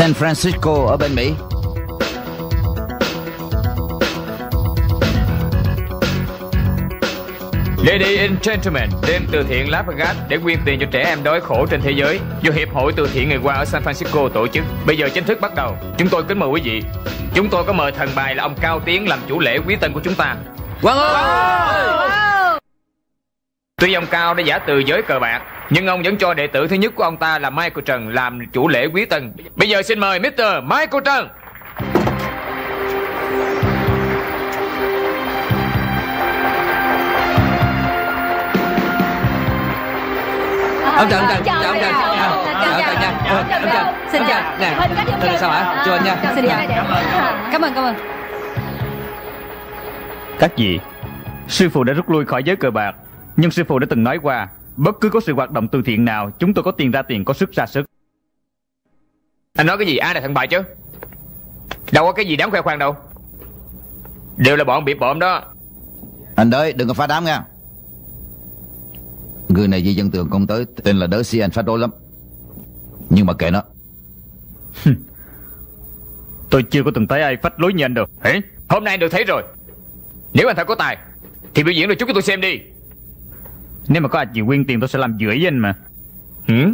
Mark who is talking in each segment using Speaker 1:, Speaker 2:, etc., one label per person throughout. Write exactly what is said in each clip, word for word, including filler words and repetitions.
Speaker 1: San Francisco ở bên Mỹ.
Speaker 2: Ladies and gentlemen, đêm từ thiện Las Vegas để quyên tiền cho trẻ em đói khổ trên thế giới do Hiệp hội Từ thiện Ngày Qua ở San Francisco tổ chức. Bây giờ chính thức bắt đầu. Chúng tôi kính mời quý vị. Chúng tôi có mời thần bài là ông Cao Tiến làm chủ lễ quý tân của chúng ta.
Speaker 1: Quang ơi!
Speaker 2: Tuy ông Cao đã giả từ giới cờ bạc, nhưng ông vẫn cho đệ tử thứ nhất của ông ta là Michael Trần làm chủ lễ quý tân. Bây giờ xin mời mít tơ Michael Trần.
Speaker 1: Ông Trần, ông Trần, chào ông Trần, chào ông Trần nha, ông Trần, xin chào, nè, Trần sao hả? Chào anh nha,
Speaker 3: xin chào, cảm ơn, cảm ơn.
Speaker 4: Các vị, sư phụ đã rút lui khỏi giới cờ bạc, nhưng sư phụ đã từng nói qua, bất cứ có sự hoạt động từ thiện nào, chúng tôi có tiền ra tiền, có sức ra sức.
Speaker 2: Anh nói cái gì? Ai là thần bài chứ? Đâu có cái gì đáng khoe khoang đâu. Đều là bọn bị bộm đó.
Speaker 1: Anh Đới, đừng có phá đám nha. Người này di dân tường công tới, tên là Đới Si, anh phá rối lắm. Nhưng mà kệ nó.
Speaker 4: Tôi chưa có từng thấy ai phách lối như anh đâu.
Speaker 2: Hả? Hôm nay anh được thấy rồi. Nếu anh thật có tài thì biểu diễn được chút cho tôi xem đi.
Speaker 4: Nếu mà có ai chịu quyên tiền tôi sẽ làm rưỡi với anh mà.
Speaker 2: Hử?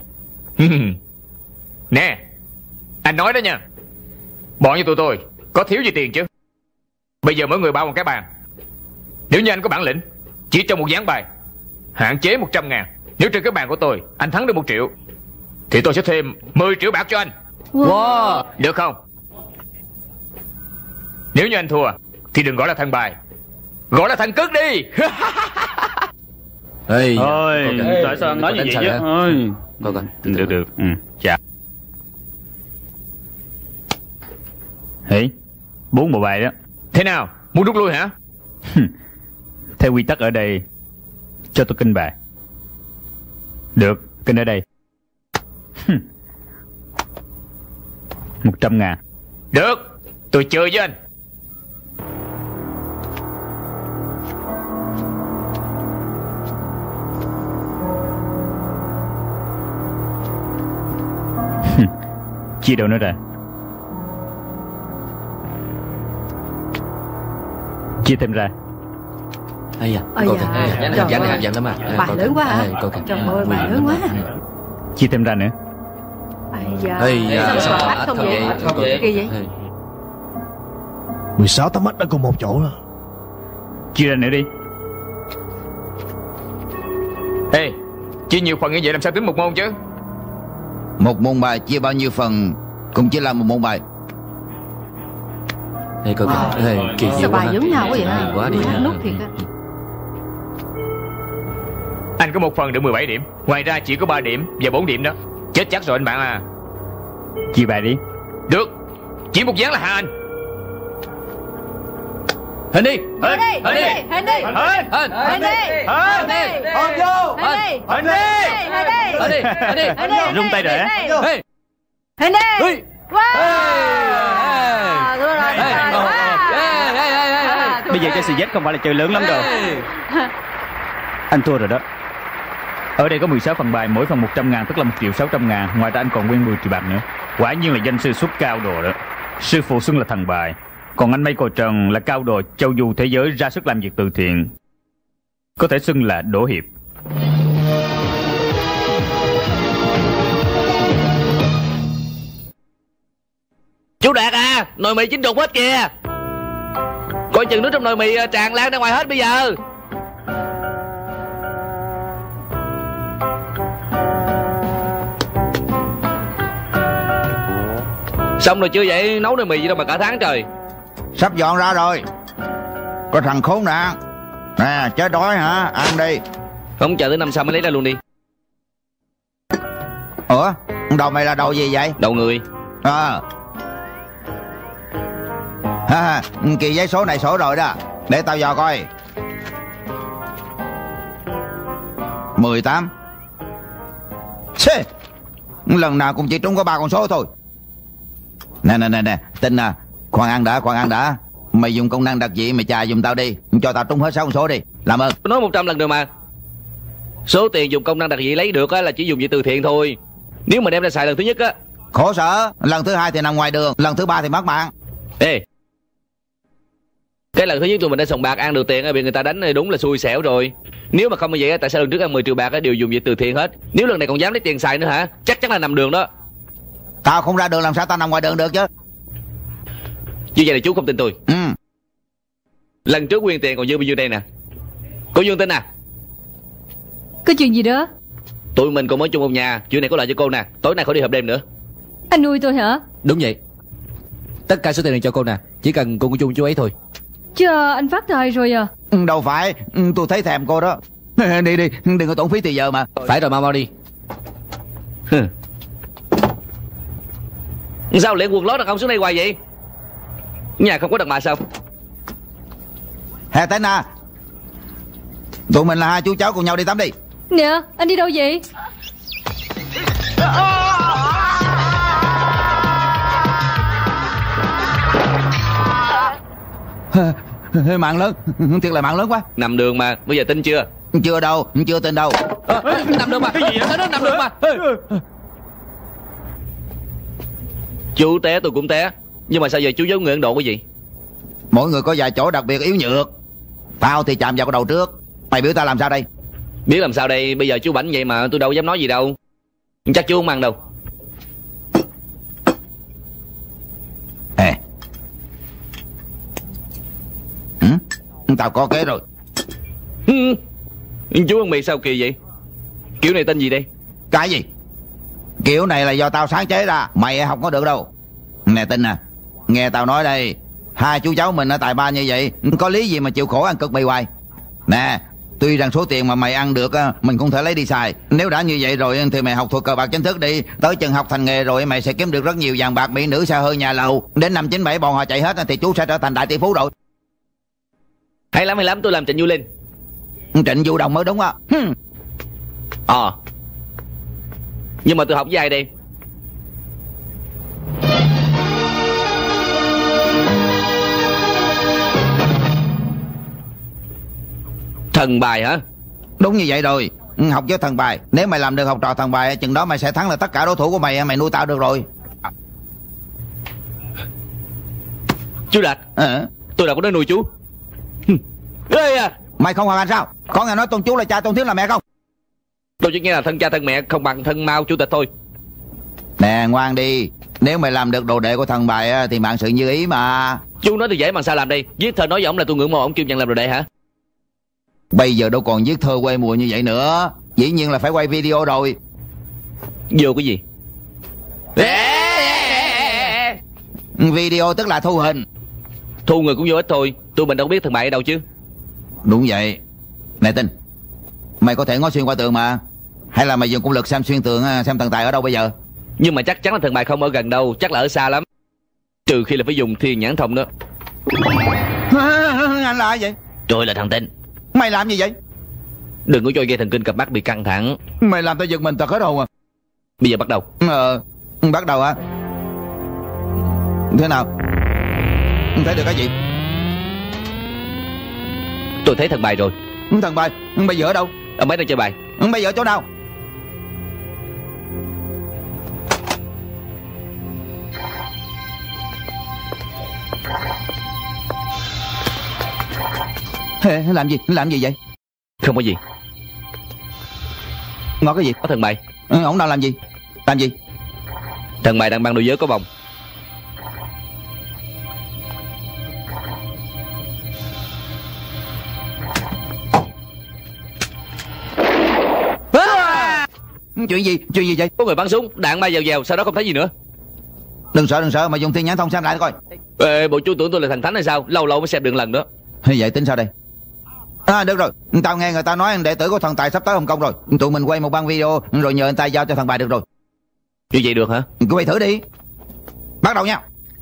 Speaker 2: Nè, anh nói đó nha. Bọn như tụi tôi có thiếu gì tiền chứ. Bây giờ mỗi người bao một cái bàn. Nếu như anh có bản lĩnh, chỉ trong một ván bài hạn chế một trăm ngàn. Nếu trên cái bàn của tôi anh thắng được một triệu thì tôi sẽ thêm mười triệu bạc cho anh.
Speaker 1: Wow,
Speaker 2: được không? Nếu như anh thua thì đừng gọi là thần bài, gọi là thần cước đi.
Speaker 4: Ê, thôi, tại sao anh nói như vậy chứ? Thôi,
Speaker 1: coi coi.
Speaker 4: Được được, ừ, chào. Hỉ, bốn bộ bài đó.
Speaker 2: Thế nào, muốn rút lui hả?
Speaker 4: Theo quy tắc ở đây, cho tôi kinh bài. Được, kinh ở đây. Một trăm ngàn.
Speaker 2: Được, tôi chơi với anh.
Speaker 4: Chia đâu nữa ra? Chia thêm ra.
Speaker 1: Ây da,
Speaker 3: Ây
Speaker 1: coi
Speaker 3: da,
Speaker 1: kìa,
Speaker 3: trời
Speaker 1: dán
Speaker 3: ơi.
Speaker 1: hấp dẫn lắm à.
Speaker 3: Bài lớn quá hả?
Speaker 1: Coi kìa.
Speaker 3: Trời ơi, bài lớn quá.
Speaker 4: Chia thêm ra nữa.
Speaker 3: Ây da,
Speaker 1: Ây da,
Speaker 3: sao
Speaker 1: sao
Speaker 3: mà
Speaker 1: mà
Speaker 3: bắt không
Speaker 1: không
Speaker 3: vậy?
Speaker 1: vậy?
Speaker 3: Kỳ vậy?
Speaker 5: mười sáu tấm mắt đã cùng một chỗ rồi.
Speaker 4: Chia ra nữa đi.
Speaker 2: Ê, chia nhiều phần như vậy làm sao tính một môn chứ?
Speaker 1: Một môn bài chia bao nhiêu phần cũng chỉ là một môn bài. Đây coi kìa, Ê, kỳ
Speaker 3: Sao
Speaker 1: diệu quá
Speaker 3: bài
Speaker 1: ha.
Speaker 3: giống nhau quá vậy
Speaker 1: Hay
Speaker 3: hả?
Speaker 1: quá đi.
Speaker 3: Hát nút thiệt á.
Speaker 2: Anh có một phần được mười bảy điểm. Ngoài ra chỉ có ba điểm và bốn điểm đó. Chết chắc rồi anh bạn à.
Speaker 4: Chia bài đi.
Speaker 2: Được, chỉ một ván là hạ anh.
Speaker 1: Hình đi.
Speaker 3: Hình đi, hình đi, hình đi,
Speaker 1: Hình.
Speaker 3: hình đi, hình đi, hình đi,
Speaker 1: Hình vô.
Speaker 3: hình đi,
Speaker 1: Hình đi.
Speaker 3: hình đi,
Speaker 1: Hình đi. Hình đi.
Speaker 3: hình đi,
Speaker 4: Rung tay rồi hả?
Speaker 1: Ê.
Speaker 3: hình đi.
Speaker 1: Ê.
Speaker 3: Wow.
Speaker 1: Ê.
Speaker 3: Thua rồi,
Speaker 1: Ê.
Speaker 3: thua rồi.
Speaker 1: Ê, ê, ê, ê, ê.
Speaker 4: Bây giờ chơi xì dét không phải là chơi lớn lắm đâu.
Speaker 1: Ê.
Speaker 4: Anh thua rồi đó. Ở đây có mười sáu phần bài, mỗi phần một trăm ngàn, tức là một triệu sáu trăm ngàn. Ngoài ra anh còn nguyên mười triệu bạc nữa. Quả nhiên là danh sư xuất cao đồ đó. Sư phụ xưng là thần bài, còn anh Michael Trần là cao đồ châu du thế giới ra sức làm việc từ thiện, có thể xưng là đổ hiệp.
Speaker 6: Chú Đạt à, nồi mì chín đục hết kìa. Coi chừng nước trong nồi mì tràn lan ra ngoài hết bây giờ. Xong rồi chưa vậy? Nấu nồi mì gì đâu mà cả tháng trời.
Speaker 1: Sắp dọn ra rồi. Có thằng khốn nạn. Nè, chết đói hả? Ăn đi.
Speaker 6: Không chờ tới năm sau mới lấy ra luôn đi.
Speaker 1: Ủa, đầu mày là đầu gì vậy?
Speaker 6: Đầu người.
Speaker 1: À. Ha, kỳ giấy số này sổ rồi đó. Để tao dò coi. Mười tám. Xê, lần nào cũng chỉ trúng có ba con số thôi. Nè nè nè nè, Tinh à, khoan ăn đã, khoan ăn đã. Mày dùng công năng đặc dị mày chà giùm tao đi. Cho tao trúng hết sáu con số đi. Làm ơn.
Speaker 6: Tôi nói một trăm lần rồi mà. Số tiền dùng công năng đặc dị lấy được á là chỉ dùng vì từ thiện thôi. Nếu mà đem ra xài lần thứ nhất á
Speaker 1: Khổ sở. Lần thứ hai thì nằm ngoài đường, lần thứ ba thì mất mạng.
Speaker 6: Ê, cái lần thứ nhất tụi mình đã sòng bạc ăn được tiền bị người ta đánh này đúng là xui xẻo rồi. Nếu mà không như vậy tại sao lần trước ăn mười triệu bạc đều dùng về từ thiện hết. Nếu lần này còn dám lấy tiền xài nữa hả? Chắc chắn là nằm đường đó.
Speaker 1: Tao không ra đường làm sao tao nằm ngoài đường được chứ.
Speaker 6: Như vậy là chú không tin tôi.
Speaker 1: Ừ.
Speaker 6: Lần trước quyên tiền còn dư bao nhiêu đây nè. Cô Dương tin à?
Speaker 3: Có chuyện gì đó?
Speaker 6: Tụi mình cùng ở chung một nhà. Chuyện này có lợi cho cô nè. Tối nay khỏi đi họp đêm nữa.
Speaker 3: Anh nuôi tôi hả?
Speaker 5: Đúng vậy. Tất cả số tiền này cho cô nè. Chỉ cần cô chung chú ấy thôi.
Speaker 3: Chờ anh phát tài rồi à?
Speaker 1: Đâu phải, tôi thấy thèm cô đó. Đi đi, đừng có tốn phí thì giờ mà.
Speaker 5: Phải rồi, mau mau đi.
Speaker 6: Sao liền quần lót đàn ông xuống đây hoài vậy? Nhà không có đàn bà sao?
Speaker 1: Hè Tên à, tụi mình là hai chú cháu cùng nhau đi tắm đi.
Speaker 3: Nè, anh đi đâu vậy?
Speaker 1: Mạng lớn, thiệt là mạng lớn quá.
Speaker 6: Nằm đường mà, bây giờ tin chưa?
Speaker 1: Chưa đâu, chưa tin đâu.
Speaker 6: À, nằm đường mà, cái gì vậy? Nó nằm đường mà. Chú té tôi cũng té. Nhưng mà sao giờ chú giấu người Ấn Độ cái gì?
Speaker 1: Mỗi người có vài chỗ đặc biệt yếu nhược. Tao thì chạm vào cái đầu trước. Mày biểu tao làm sao đây?
Speaker 6: Biết làm sao đây, bây giờ chú bảnh vậy mà tôi đâu dám nói gì đâu. Chắc chú không ăn đâu.
Speaker 1: Ê. Ừ? Tao có kế rồi.
Speaker 6: Ừ. Chú ăn mì sao kỳ vậy? Kiểu này tên gì đây?
Speaker 1: Cái gì? Kiểu này là do tao sáng chế ra. Mày không có được đâu. Nè Tinh à, nghe tao nói đây. Hai chú cháu mình ở tại ba như vậy, có lý gì mà chịu khổ ăn cực mì hoài. Nè, tuy rằng số tiền mà mày ăn được mình cũng thể lấy đi xài. Nếu đã như vậy rồi thì mày học thuộc cờ bạc chính thức đi. Tới chừng học thành nghề rồi mày sẽ kiếm được rất nhiều vàng bạc, mỹ nữ, xe hơi, nhà lầu. Đến năm chín bảy bọn họ chạy hết thì chú sẽ trở thành đại tỷ phú rồi.
Speaker 6: Hay lắm hay lắm, tôi làm Trịnh Du Linh.
Speaker 1: Trịnh Du Đồng mới đúng á.
Speaker 6: Ờ à. Nhưng mà tôi học với ai đây? Thần bài hả?
Speaker 1: Đúng như vậy rồi. Học với thần bài. Nếu mày làm được học trò thần bài, chừng đó mày sẽ thắng là tất cả đối thủ của mày. Mày nuôi tao được rồi.
Speaker 6: Chú Đạt
Speaker 1: à.
Speaker 6: Tôi đâu có nói nuôi chú. Ê à.
Speaker 1: Mày không hoàn hành sao? Có nghe nói Tôn Chú là cha, Tôn Thiếu là mẹ không?
Speaker 6: Tôi chỉ nghe là thân cha thân mẹ không bằng thân Mao chủ tịch thôi.
Speaker 1: Nè ngoan đi. Nếu mày làm được đồ đệ của thần bài thì mạng sự như ý mà.
Speaker 6: Chú nói thì dễ mà sao làm đây? Viết thơ nói với ổng là tôi ngưỡng mộ ổng kêu nhận làm đồ đệ hả?
Speaker 1: Bây giờ đâu còn viết thơ quê mùa như vậy nữa. Dĩ nhiên là phải quay video rồi.
Speaker 6: Vô cái gì?
Speaker 1: Video tức là thu hình.
Speaker 6: Thu người cũng vô ích thôi. Tụi mình đâu biết thần bài ở đâu chứ.
Speaker 1: Đúng vậy. Nè Tinh, mày có thể ngó xuyên qua tường mà. Hay là mày dùng công lực xem xuyên tường, xem thần tài ở đâu bây giờ?
Speaker 6: Nhưng mà chắc chắn là thần bài không ở gần đâu. Chắc là ở xa lắm. Trừ khi là phải dùng thiên nhãn thông đó.
Speaker 1: Anh là ai vậy?
Speaker 6: Tôi là thằng Tinh.
Speaker 1: Mày làm gì vậy?
Speaker 6: Đừng có cho dây thần kinh cặp mắt bị căng thẳng.
Speaker 1: Mày làm tao giật mình tao hết hồn à.
Speaker 6: Bây giờ bắt đầu.
Speaker 1: Ờ, bắt đầu hả? Thế nào? Thấy được cái gì?
Speaker 6: Tôi thấy thần bài rồi.
Speaker 1: Thần bài? Bây giờ ở đâu?
Speaker 6: Ông ấy đang chơi bài.
Speaker 1: Bây giờ ở chỗ nào? Làm gì? Làm gì vậy?
Speaker 6: Không có gì.
Speaker 1: Ngó cái gì?
Speaker 6: Có thần bài.
Speaker 1: Ừ, ổng đang làm gì? Làm gì?
Speaker 6: Thần bài đang băng đôi giới có vòng.
Speaker 1: À! Chuyện gì? Chuyện gì vậy?
Speaker 6: Có người bắn súng, đạn bay dèo dèo, sau đó không thấy gì nữa.
Speaker 1: Đừng sợ, đừng sợ, mà dùng thiên nhãn thông xem lại coi.
Speaker 6: Ê, bộ chú tưởng tôi là thần thánh hay sao? Lâu lâu mới xem được lần nữa.
Speaker 1: Vậy tính sao đây? À được rồi, tao nghe người ta nói đệ tử của thần tài sắp tới Hồng Kông rồi. Tụi mình quay một băng video rồi nhờ anh ta giao cho thần bài được rồi.
Speaker 6: Như vậy được hả?
Speaker 1: Cứ quay thử đi. Bắt đầu nha.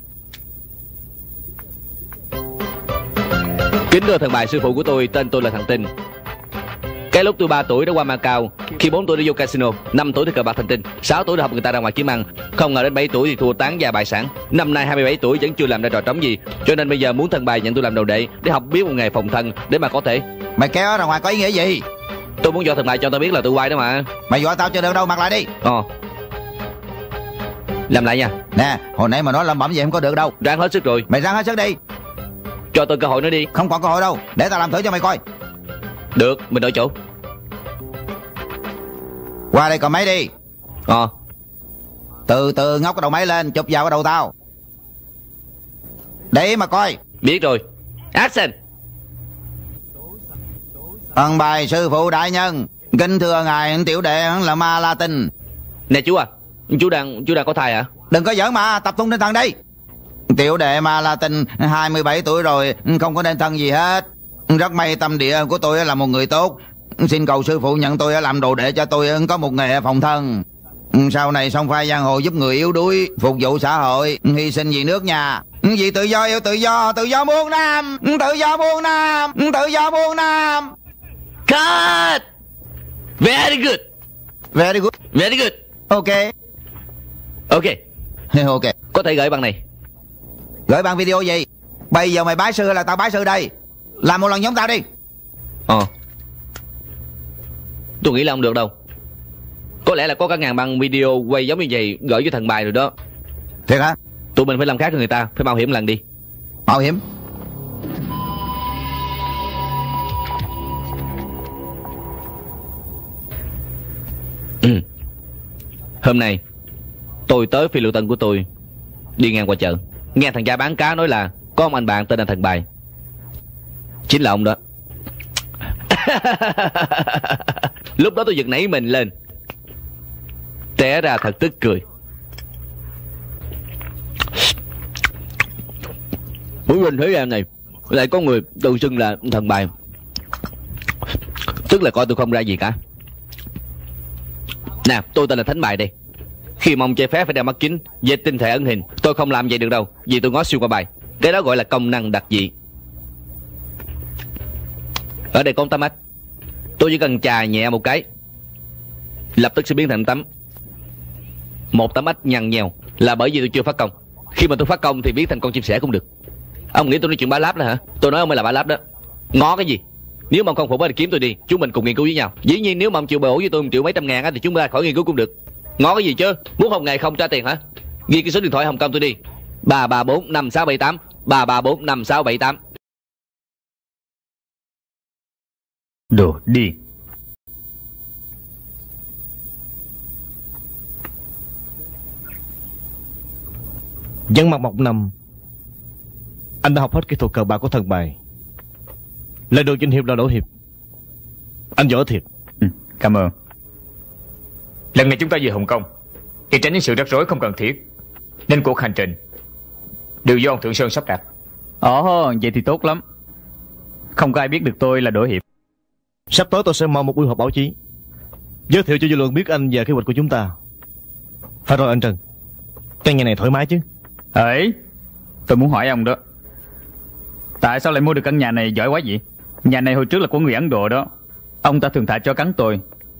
Speaker 6: Kính thưa thần bài sư phụ của tôi, tên tôi là thằng Tinh. Cái lúc tôi ba tuổi đã qua Macau, khi bốn tuổi đã vô casino, năm tuổi thì cờ bạc thành tinh, sáu tuổi đã học người ta ra ngoài kiếm ăn, không ngờ đến bảy tuổi thì thua tán gia bại sản. Năm nay hai mươi bảy tuổi vẫn chưa làm ra trò trống gì, cho nên bây giờ muốn thần bài nhận tôi làm đồ đệ để học biết một nghề phòng thân để mà có thể.
Speaker 1: Mày kéo ra ngoài có ý nghĩa gì?
Speaker 6: Tôi muốn cho thần bài cho tao biết là tôi quay đó mà.
Speaker 1: Mày dọa tao chưa được đâu, mặc lại đi.
Speaker 6: Ờ. Làm lại nha.
Speaker 1: Nè, hồi nãy mà nói lẩm bẩm vậy không có được đâu.
Speaker 6: Ráng hết sức rồi.
Speaker 1: Mày ráng hết sức đi.
Speaker 6: Cho tôi cơ hội nữa đi.
Speaker 1: Không còn cơ hội đâu. Để tao làm thử cho mày coi.
Speaker 6: Được, mình đổi chỗ.
Speaker 1: Qua đây cầm máy đi.
Speaker 6: Ờ.
Speaker 1: Từ từ ngóc cái đầu máy lên, chụp vào cái đầu tao. Để mà coi.
Speaker 6: Biết rồi. Action.
Speaker 1: Ân bài sư phụ đại nhân, kính thưa ngài, tiểu đệ là Ma La Tinh.
Speaker 6: Nè chú à, chú đang chú đang có thai hả?
Speaker 1: Đừng có giỡn mà, tập trung tinh thần đi. Tiểu đệ Ma La Tinh hai mươi bảy tuổi rồi, không có nên thân gì hết. Rất may tâm địa của tôi là một người tốt. Xin cầu sư phụ nhận tôi làm đồ đệ cho tôi có một nghề phòng thân. Sau này song pha giang hồ giúp người yếu đuối, phục vụ xã hội, hy sinh vì nước nhà. Vì tự do yêu tự do, tự do muôn nam, tự do muôn nam, tự do muôn nam.
Speaker 6: Cut. Very good.
Speaker 1: Very good.
Speaker 6: Very good.
Speaker 1: Ok.
Speaker 6: Ok.
Speaker 1: Ok.
Speaker 6: Có thể gửi bằng này.
Speaker 1: Gửi bằng video gì? Bây giờ mày bái sư là tao bái sư đây. Làm một lần giống tao đi.
Speaker 6: Ờ. Tôi nghĩ là không được đâu. Có lẽ là có cả ngàn băng video quay giống như vậy gửi cho thần bài rồi đó.
Speaker 1: Thiệt hả?
Speaker 6: Tụi mình phải làm khác cho người ta. Phải mạo hiểm lần đi.
Speaker 1: Mạo hiểm?
Speaker 6: Ừ. Hôm nay tôi tới phi lưu tân của tôi, đi ngang qua chợ, nghe thằng cha bán cá nói là có ông anh bạn tên là thần bài. Chính là ông đó. Lúc đó tôi giật nảy mình lên, té ra thật tức cười. Muốn bên thế gian này lại có người tự xưng là thần bài, tức là coi tôi không ra gì cả. Nè, tôi tên là Thánh Bài đây. Khi mong chơi phép phải đeo mắt kính, dệt tinh thể ẩn hình. Tôi không làm vậy được đâu, vì tôi ngó xuyên qua bài. Cái đó gọi là công năng đặc dị. Ở đây có tấm ách. Tôi chỉ cần chà nhẹ một cái, lập tức sẽ biến thành tấm. Một tấm ách nhăn nhèo là bởi vì tôi chưa phát công. Khi mà tôi phát công thì biến thành con chim sẻ cũng được. Ông nghĩ tôi nói chuyện bá láp đó hả? Tôi nói ông mới là bá láp đó. Ngó cái gì? Nếu mà ông không phục thì kiếm tôi đi, chúng mình cùng nghiên cứu với nhau. Dĩ nhiên nếu mà ông chịu bồi ổ với tôi một triệu mấy trăm ngàn á thì chúng ta khỏi nghiên cứu cũng được. Ngó cái gì chứ? Muốn học ngày không trả tiền hả? Ghi cái số điện thoại Hồng Kông tôi đi. Ba ba bốn năm sáu bảy tám. Ba ba bốn năm sáu bảy tám.
Speaker 4: Đồ đi.
Speaker 7: Dân mặt một năm, anh đã học hết kỹ thuật cờ bạc của thần bài. Lời đồ danh hiệp là đổ hiệp. Anh giỏi thiệt.
Speaker 4: Ừ, cảm ơn.
Speaker 2: Lần này chúng ta về Hồng Kông để tránh những sự rắc rối không cần thiết, nên cuộc hành trình đều do ông Thượng Sơn sắp đặt.
Speaker 4: Ồ, vậy thì tốt lắm. Không có ai biết được tôi là Đỗ Hiệp.
Speaker 7: Sắp tới tôi sẽ mở một buổi họp báo chí, giới thiệu cho dư luận biết anh và kế hoạch của chúng ta. Phải rồi anh Trần, căn nhà này thoải mái chứ?
Speaker 4: Ấy, tôi muốn hỏi ông đó, tại sao lại mua được căn nhà này giỏi quá vậy? Nhà này hồi trước là của người Ấn Độ đó. Ông ta thường thả chó cắn tôi.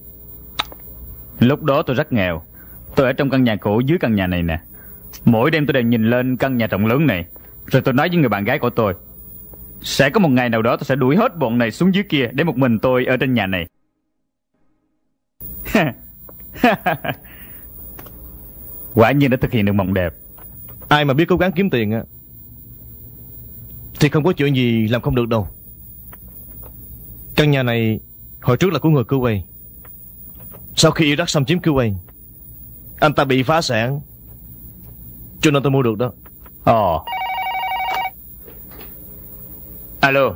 Speaker 4: Lúc đó tôi rất nghèo. Tôi ở trong căn nhà cũ dưới căn nhà này nè. Mỗi đêm tôi đều nhìn lên căn nhà rộng lớn này, rồi tôi nói với người bạn gái của tôi, sẽ có một ngày nào đó tôi sẽ đuổi hết bọn này xuống dưới kia, để một mình tôi ở trên nhà này. Quả nhiên đã thực hiện được mộng đẹp.
Speaker 7: Ai mà biết cố gắng kiếm tiền á thì không có chuyện gì làm không được đâu. Căn nhà này hồi trước là của người Kuwait. Sau khi Iraq xâm chiếm Kuwait, anh ta bị phá sản, cho nên tôi mua được đó.
Speaker 4: Ồ.
Speaker 2: Alo.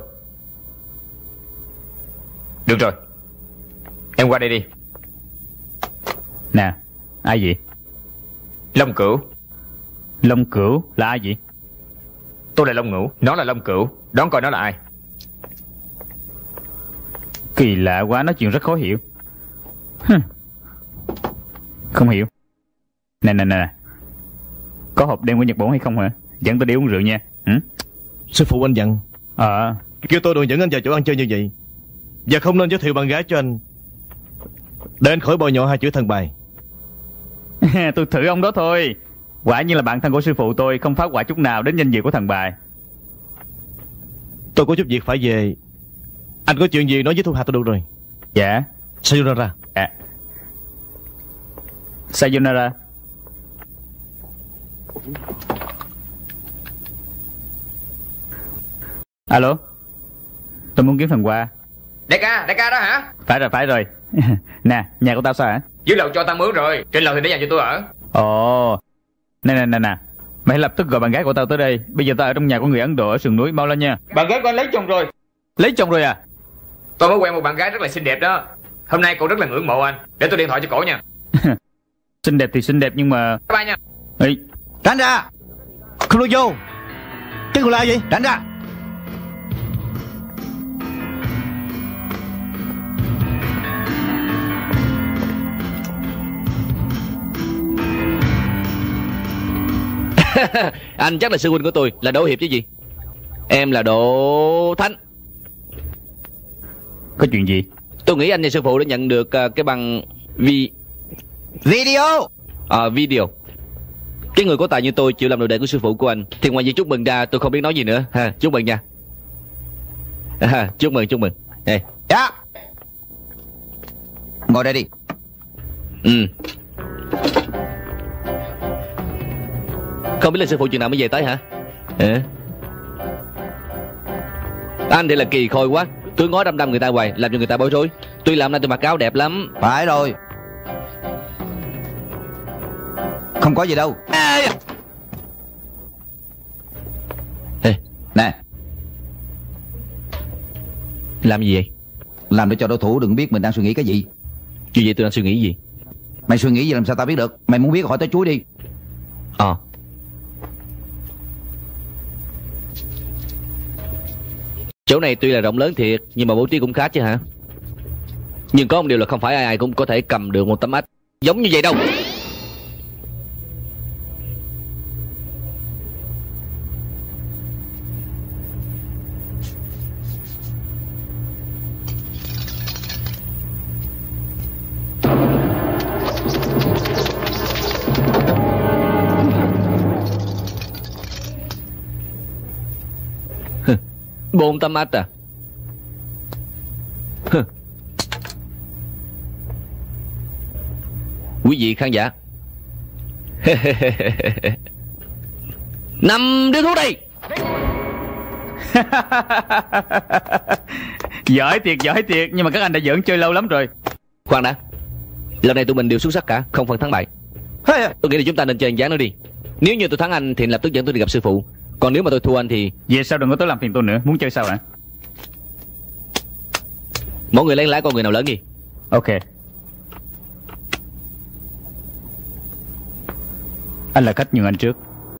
Speaker 2: Được rồi, em qua đây đi.
Speaker 4: Nè, ai vậy?
Speaker 2: Long Cửu.
Speaker 4: Long Cửu là ai vậy?
Speaker 2: Tôi là Long Ngũ, nó là Long Cửu. Đoán coi nó là ai?
Speaker 4: Kỳ lạ quá, nói chuyện rất khó hiểu. Hừm. Không hiểu. Nè nè nè, có hộp đêm của Nhật Bản hay không hả? Dẫn tôi đi uống rượu nha. Ừ?
Speaker 7: Sư phụ anh dặn
Speaker 4: Ờ.
Speaker 7: kêu tôi đừng dẫn anh vào chỗ ăn chơi như vậy, và không nên giới thiệu bạn gái cho anh, để anh khỏi bôi nhọ hai chữ thần bài.
Speaker 4: Tôi thử ông đó thôi. Quả nhiên là bạn thân của sư phụ tôi, không phát họa chút nào đến danh dự của thần bài.
Speaker 7: Tôi có chút việc phải về. Anh có chuyện gì nói với thuộc hạ tôi được rồi.
Speaker 4: Dạ.
Speaker 7: Sayonara.
Speaker 4: À. Sayonara. Alo, tôi muốn kiếm phần quà.
Speaker 2: Đại ca, đại ca đó hả?
Speaker 4: Phải rồi, phải rồi. Nè, nhà của tao sao hả?
Speaker 2: Dưới lầu cho tao mướn rồi, trên lầu thì để dành cho tôi ở.
Speaker 4: Ồ, nè nè nè nè, mày lập tức gọi bạn gái của tao tới đây. Bây giờ tao ở trong nhà của người Ấn Độ ở sườn núi, mau lên nha.
Speaker 2: Bạn gái của anh lấy chồng rồi.
Speaker 4: Lấy chồng rồi à?
Speaker 2: Tôi mới quen một bạn gái rất là xinh đẹp đó. Hôm nay cô rất là ngưỡng mộ anh. Để tôi điện thoại cho cổ nha.
Speaker 4: Xinh đẹp thì xinh đẹp nhưng mà...
Speaker 2: Bye bye nha.
Speaker 4: Ê,
Speaker 1: Tránh ra.
Speaker 7: Không được vô. Cái người là gì?
Speaker 1: Tránh ra.
Speaker 6: Anh chắc là sư huynh của tôi, là Đỗ Hiệp chứ gì. Em là Đỗ Thánh.
Speaker 4: có chuyện gì?
Speaker 6: Tôi nghĩ anh và sư phụ đã nhận được uh, cái bằng vi...
Speaker 1: Video.
Speaker 6: À, video. Cái người có tài như tôi chịu làm đồ đệ của sư phụ của anh thì ngoài việc chúc mừng ra tôi không biết nói gì nữa ha. Chúc mừng nha. À, chúc mừng chúc mừng. Hey.
Speaker 1: Dạ. Ngồi đây đi.
Speaker 6: Ừ. Không biết là sư phụ chừng nào mới về tới hả? À. Anh thì là kỳ khôi quá, cứ ngó đăm đăm người ta hoài, làm cho người ta bối rối. Tuy làm nay tôi mặc áo đẹp lắm.
Speaker 1: Phải rồi. Không có gì đâu.
Speaker 6: À. Hey.
Speaker 1: Nè,
Speaker 6: làm gì vậy?
Speaker 1: làm để cho đối thủ đừng biết mình đang suy nghĩ cái gì.
Speaker 6: Chứ vậy tôi đang suy nghĩ gì?
Speaker 1: Mày suy nghĩ gì làm sao tao biết được? Mày muốn biết hỏi tới chuối đi.
Speaker 6: Ờ. À. Chỗ này tuy là rộng lớn thiệt, nhưng mà bố trí cũng khá chứ hả? Nhưng có một điều là không phải ai ai cũng có thể cầm được một tấm ách giống như vậy đâu. Bốn tấm ách à? Quý vị khán giả, năm đứa thuốc đây.
Speaker 4: Giỏi thiệt, giỏi thiệt. Nhưng mà các anh đã giỡn chơi lâu lắm rồi.
Speaker 6: Khoan đã, lần này tụi mình đều xuất sắc cả, không phân thắng bại. Tôi nghĩ là chúng ta nên chơi một ván nữa đi. Nếu như tôi thắng anh thì lập tức dẫn tôi đi gặp sư phụ. Còn nếu mà tôi thua anh thì...
Speaker 4: Về sau đừng có tới làm phiền tôi nữa. Muốn chơi sao hả?
Speaker 6: Mỗi người lấy lái con người nào lớn đi.
Speaker 4: Ok. Anh là khách nhường anh trước.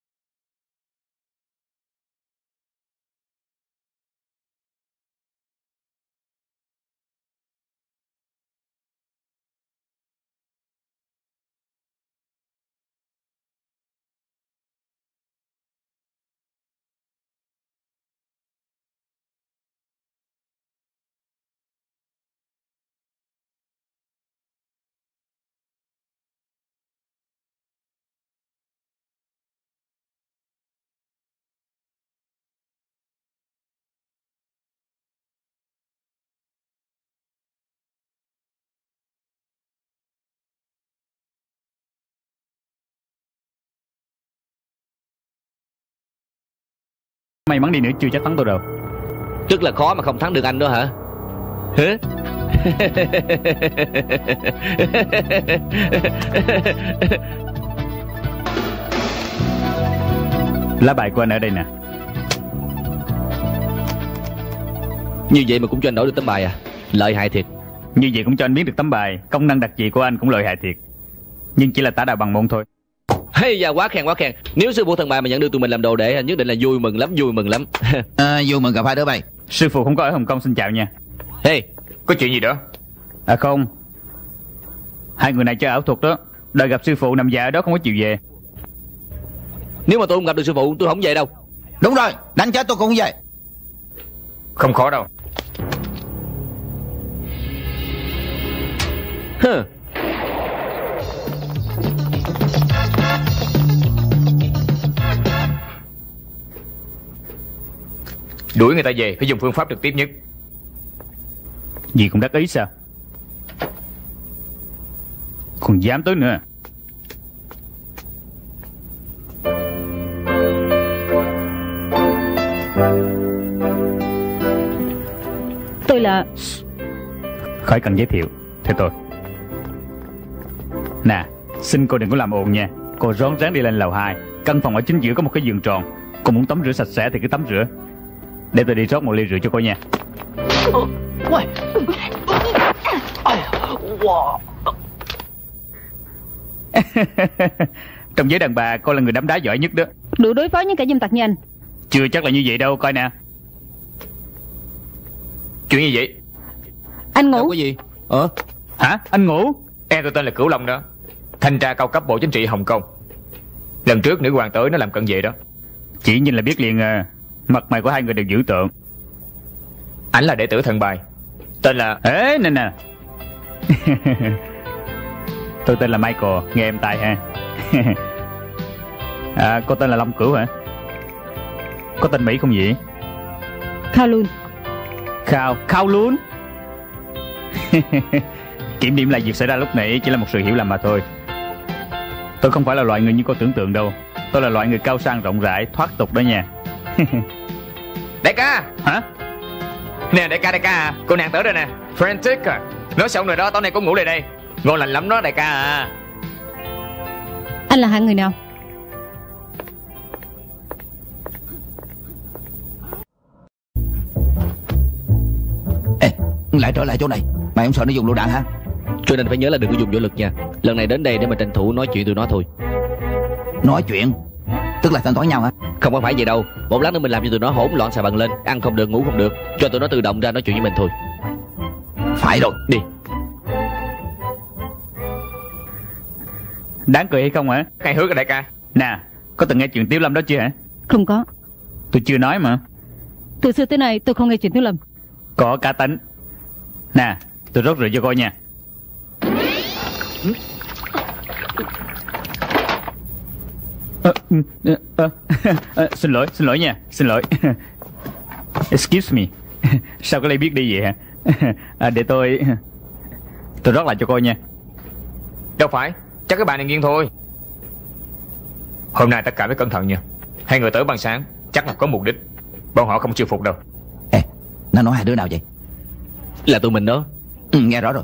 Speaker 4: May mắn đi nữa chưa chắc thắng tôi đâu.
Speaker 6: Tức là khó mà không thắng được anh đó hả? Hả?
Speaker 4: Lá bài của anh ở đây nè.
Speaker 6: Như vậy mà cũng cho anh đổi được tấm bài à? Lợi hại thiệt.
Speaker 4: Như vậy cũng cho anh biết được tấm bài. Công năng đặc dị của anh cũng lợi hại thiệt. Nhưng chỉ là tả đạo bằng môn thôi.
Speaker 6: Hay da, quá khen quá khen. Nếu sư phụ thần bài mà nhận được tụi mình làm đồ đệ, nhất định là vui mừng lắm, vui mừng lắm.
Speaker 1: À, vui mừng gặp hai đứa bay.
Speaker 4: Sư phụ không có ở Hồng Kông, xin chào nha.
Speaker 6: Hey,
Speaker 2: có chuyện gì đó?
Speaker 4: À không, hai người này chơi ảo thuật đó. Đợi gặp sư phụ nằm dạ ở đó không có chịu về.
Speaker 6: Nếu mà tôi không gặp được sư phụ tôi không về đâu.
Speaker 1: Đúng rồi, đánh chết tôi cũng không về.
Speaker 2: Không khó đâu.
Speaker 6: Hừ.
Speaker 2: Đuổi người ta về phải dùng phương pháp trực tiếp nhất.
Speaker 4: Gì cũng đắc ý sao? Còn dám tới nữa.
Speaker 8: là...
Speaker 4: Khỏi cần giới thiệu. Theo tôi. Nè, xin cô đừng có làm ồn nha. Cô rón rén đi lên lầu hai. Căn phòng ở chính giữa có một cái giường tròn. Cô muốn tắm rửa sạch sẽ thì cứ tắm rửa. Để tôi đi rót một ly rượu cho cô nha. Trong giới đàn bà cô là người đấm đá giỏi nhất đó.
Speaker 8: Đủ đối phó với cả dâm tặc như anh.
Speaker 4: Chưa chắc là như vậy đâu, coi nè.
Speaker 2: Chuyện như vậy?
Speaker 8: Anh ngủ.
Speaker 5: Đâu có gì. Ờ
Speaker 4: Hả? Anh ngủ?
Speaker 2: Em tôi tên là Cửu Long đó, thanh tra cao cấp Bộ Chính trị Hồng Kông. Lần trước nữ hoàng tới nó làm cận vệ đó.
Speaker 4: Chỉ nhìn là biết liền à. Mặt mày của hai người đều dữ tợn.
Speaker 2: Ảnh là đệ tử thần bài, tên là...
Speaker 4: Ê nè nè. Tôi tên là Michael, nghe em tài ha. À, cô tên là Long Cửu hả? Có tên Mỹ không vậy?
Speaker 8: Kowloon.
Speaker 4: Khao, Kowloon. Kiểm điểm lại việc xảy ra lúc nãy chỉ là một sự hiểu lầm mà thôi. Tôi không phải là loại người như cô tưởng tượng đâu. Tôi là loại người cao sang rộng rãi, thoát tục đó nha.
Speaker 2: Đại ca.
Speaker 4: Hả?
Speaker 2: Nè đại ca, đại ca à, cô nàng tới rồi nè. Frantic à. Nói xong rồi đó, tối nay cô ngủ lại đây. Ngon lành lắm đó đại ca à.
Speaker 8: Anh là hạng người nào?
Speaker 1: Ê, lại trở lại chỗ này. Mày không sợ nó dùng lựu đạn hả?
Speaker 6: Cho nên phải nhớ là đừng có dùng vũ lực nha. Lần này đến đây để mà tranh thủ nói chuyện tụi nó thôi.
Speaker 1: Nói chuyện? Tức là thanh toán nhau hả?
Speaker 6: Không có phải vậy đâu. Một lát nữa mình làm cho tụi nó hỗn loạn xà bằng lên. Ăn không được, ngủ không được. Cho tụi nó tự động ra nói chuyện với mình thôi.
Speaker 1: Phải rồi,
Speaker 6: đi.
Speaker 4: Đáng cười hay không hả?
Speaker 2: Hài hước à đại ca.
Speaker 4: Nè, có từng nghe chuyện Tiếu Lâm đó chưa hả?
Speaker 8: Không có.
Speaker 4: Tôi chưa nói mà.
Speaker 8: Từ xưa tới nay tôi không nghe chuyện Tiếu Lâm.
Speaker 4: Có cá tính. Nè, tôi rót rượu cho cô nha. À, à, à, à, xin lỗi, xin lỗi nha, xin lỗi. Excuse me. Sao có ly biết đi vậy hả? À, để tôi Tôi rót lại cho cô nha.
Speaker 2: Đâu phải, chắc cái bà này nghiêng thôi. Hôm nay tất cả phải cẩn thận nha. Hai người tới ban sáng chắc là có mục đích. Bọn họ không chịu phục đâu.
Speaker 1: Ê, nó nói hai đứa nào vậy?
Speaker 6: Là tụi mình đó.
Speaker 1: Ừ, nghe rõ rồi.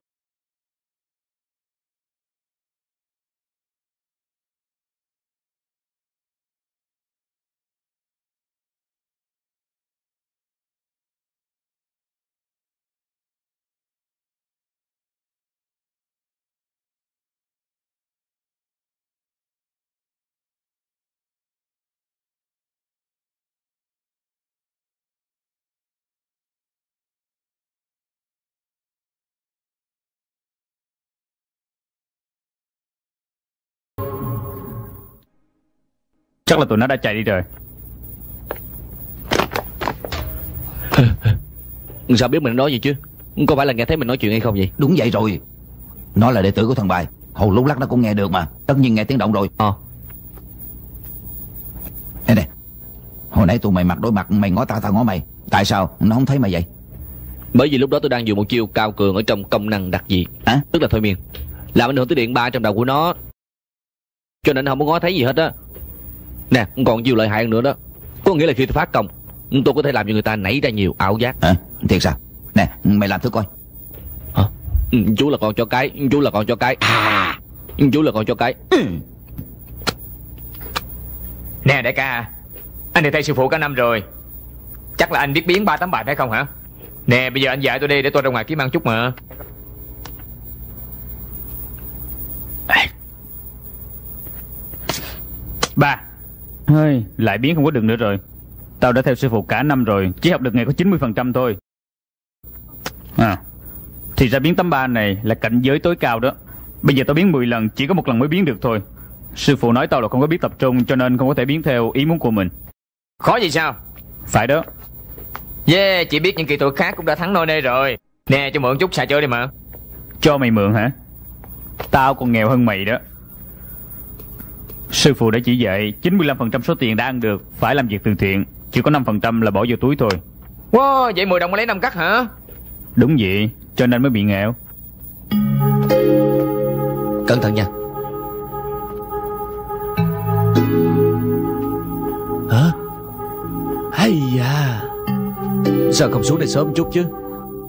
Speaker 4: Chắc là tụi nó đã chạy đi rồi.
Speaker 6: Sao biết mình nói gì chứ? Có phải là nghe thấy mình nói chuyện hay không vậy?
Speaker 1: Đúng vậy rồi. Nó là đệ tử của thằng Bài. Hầu lúc lắc nó cũng nghe được mà. Tất nhiên nghe tiếng động rồi.
Speaker 6: Ờ.
Speaker 1: Ê nè, hồi nãy tụi mày mặt đối mặt, mày ngó tao, tao ngó mày. Tại sao nó không thấy mày vậy?
Speaker 6: Bởi vì lúc đó tôi đang dùng một chiêu cao cường ở trong công năng đặc dị.
Speaker 1: Hả?
Speaker 6: Tức là thôi miên, làm ảnh hưởng tới điện ba trong đầu của nó, cho nên không có ngó thấy gì hết á. Nè, còn chiêu lợi hại hơn nữa đó. Có nghĩa là khi tôi phát công, tôi có thể làm cho người ta nảy ra nhiều ảo giác.
Speaker 1: Hả? Thiệt sao? Nè, mày làm thử coi.
Speaker 6: Hả? Ừ, chú là con cho cái, chú là con cho cái. À, chú là con cho cái.
Speaker 1: Ừ.
Speaker 2: Nè đại ca, anh được thầy sư phụ cả năm rồi. Chắc là anh biết biến ba tấm bài phải không hả? Nè bây giờ anh dạy tôi đi để tôi ra ngoài kiếm ăn chút mà.
Speaker 4: Ba hơi lại biến không có được nữa rồi. Tao đã theo sư phụ cả năm rồi, chỉ học được ngày có chín mươi phần trăm thôi. À, thì ra biến tấm ba này là cảnh giới tối cao đó. Bây giờ tao biến mười lần, chỉ có một lần mới biến được thôi. Sư phụ nói tao là không có biết tập trung, cho nên không có thể biến theo ý muốn của mình.
Speaker 2: Khó gì sao?
Speaker 4: Phải đó.
Speaker 2: Yeah, chỉ biết những kỹ thuật khác cũng đã thắng nôi nê rồi. Nè cho mượn chút xài chơi đi mà.
Speaker 4: Cho mày mượn hả? Tao còn nghèo hơn mày đó. Sư phụ đã chỉ dạy chín mươi lăm phần trăm số tiền đã ăn được phải làm việc từ thiện, chỉ có năm phần trăm là bỏ vào túi thôi.
Speaker 2: Wow, vậy mười đồng mà lấy năm cắt hả?
Speaker 4: Đúng vậy, cho nên mới bị nghèo.
Speaker 5: Cẩn thận nha. Hả? Hay da. Sao không xuống đây sớm chút chứ?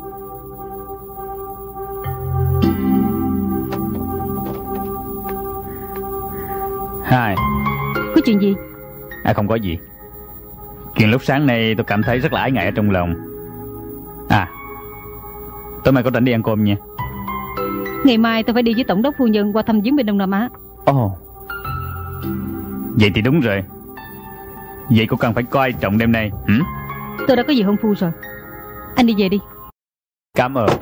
Speaker 4: Hai.
Speaker 8: Có chuyện gì?
Speaker 4: À không có gì. Chuyện lúc sáng nay tôi cảm thấy rất là ái ngại ở trong lòng. À, tối mai có rảnh đi ăn cơm nha.
Speaker 8: Ngày mai tôi phải đi với tổng đốc phu nhân qua thăm viếng bên Đông Nam Á.
Speaker 4: Ồ, oh. Vậy thì đúng rồi. Vậy cũng cần phải coi trọng đêm nay. ừ?
Speaker 8: Tôi đã có gì hôn phu rồi. Anh đi về đi.
Speaker 4: Cảm ơn.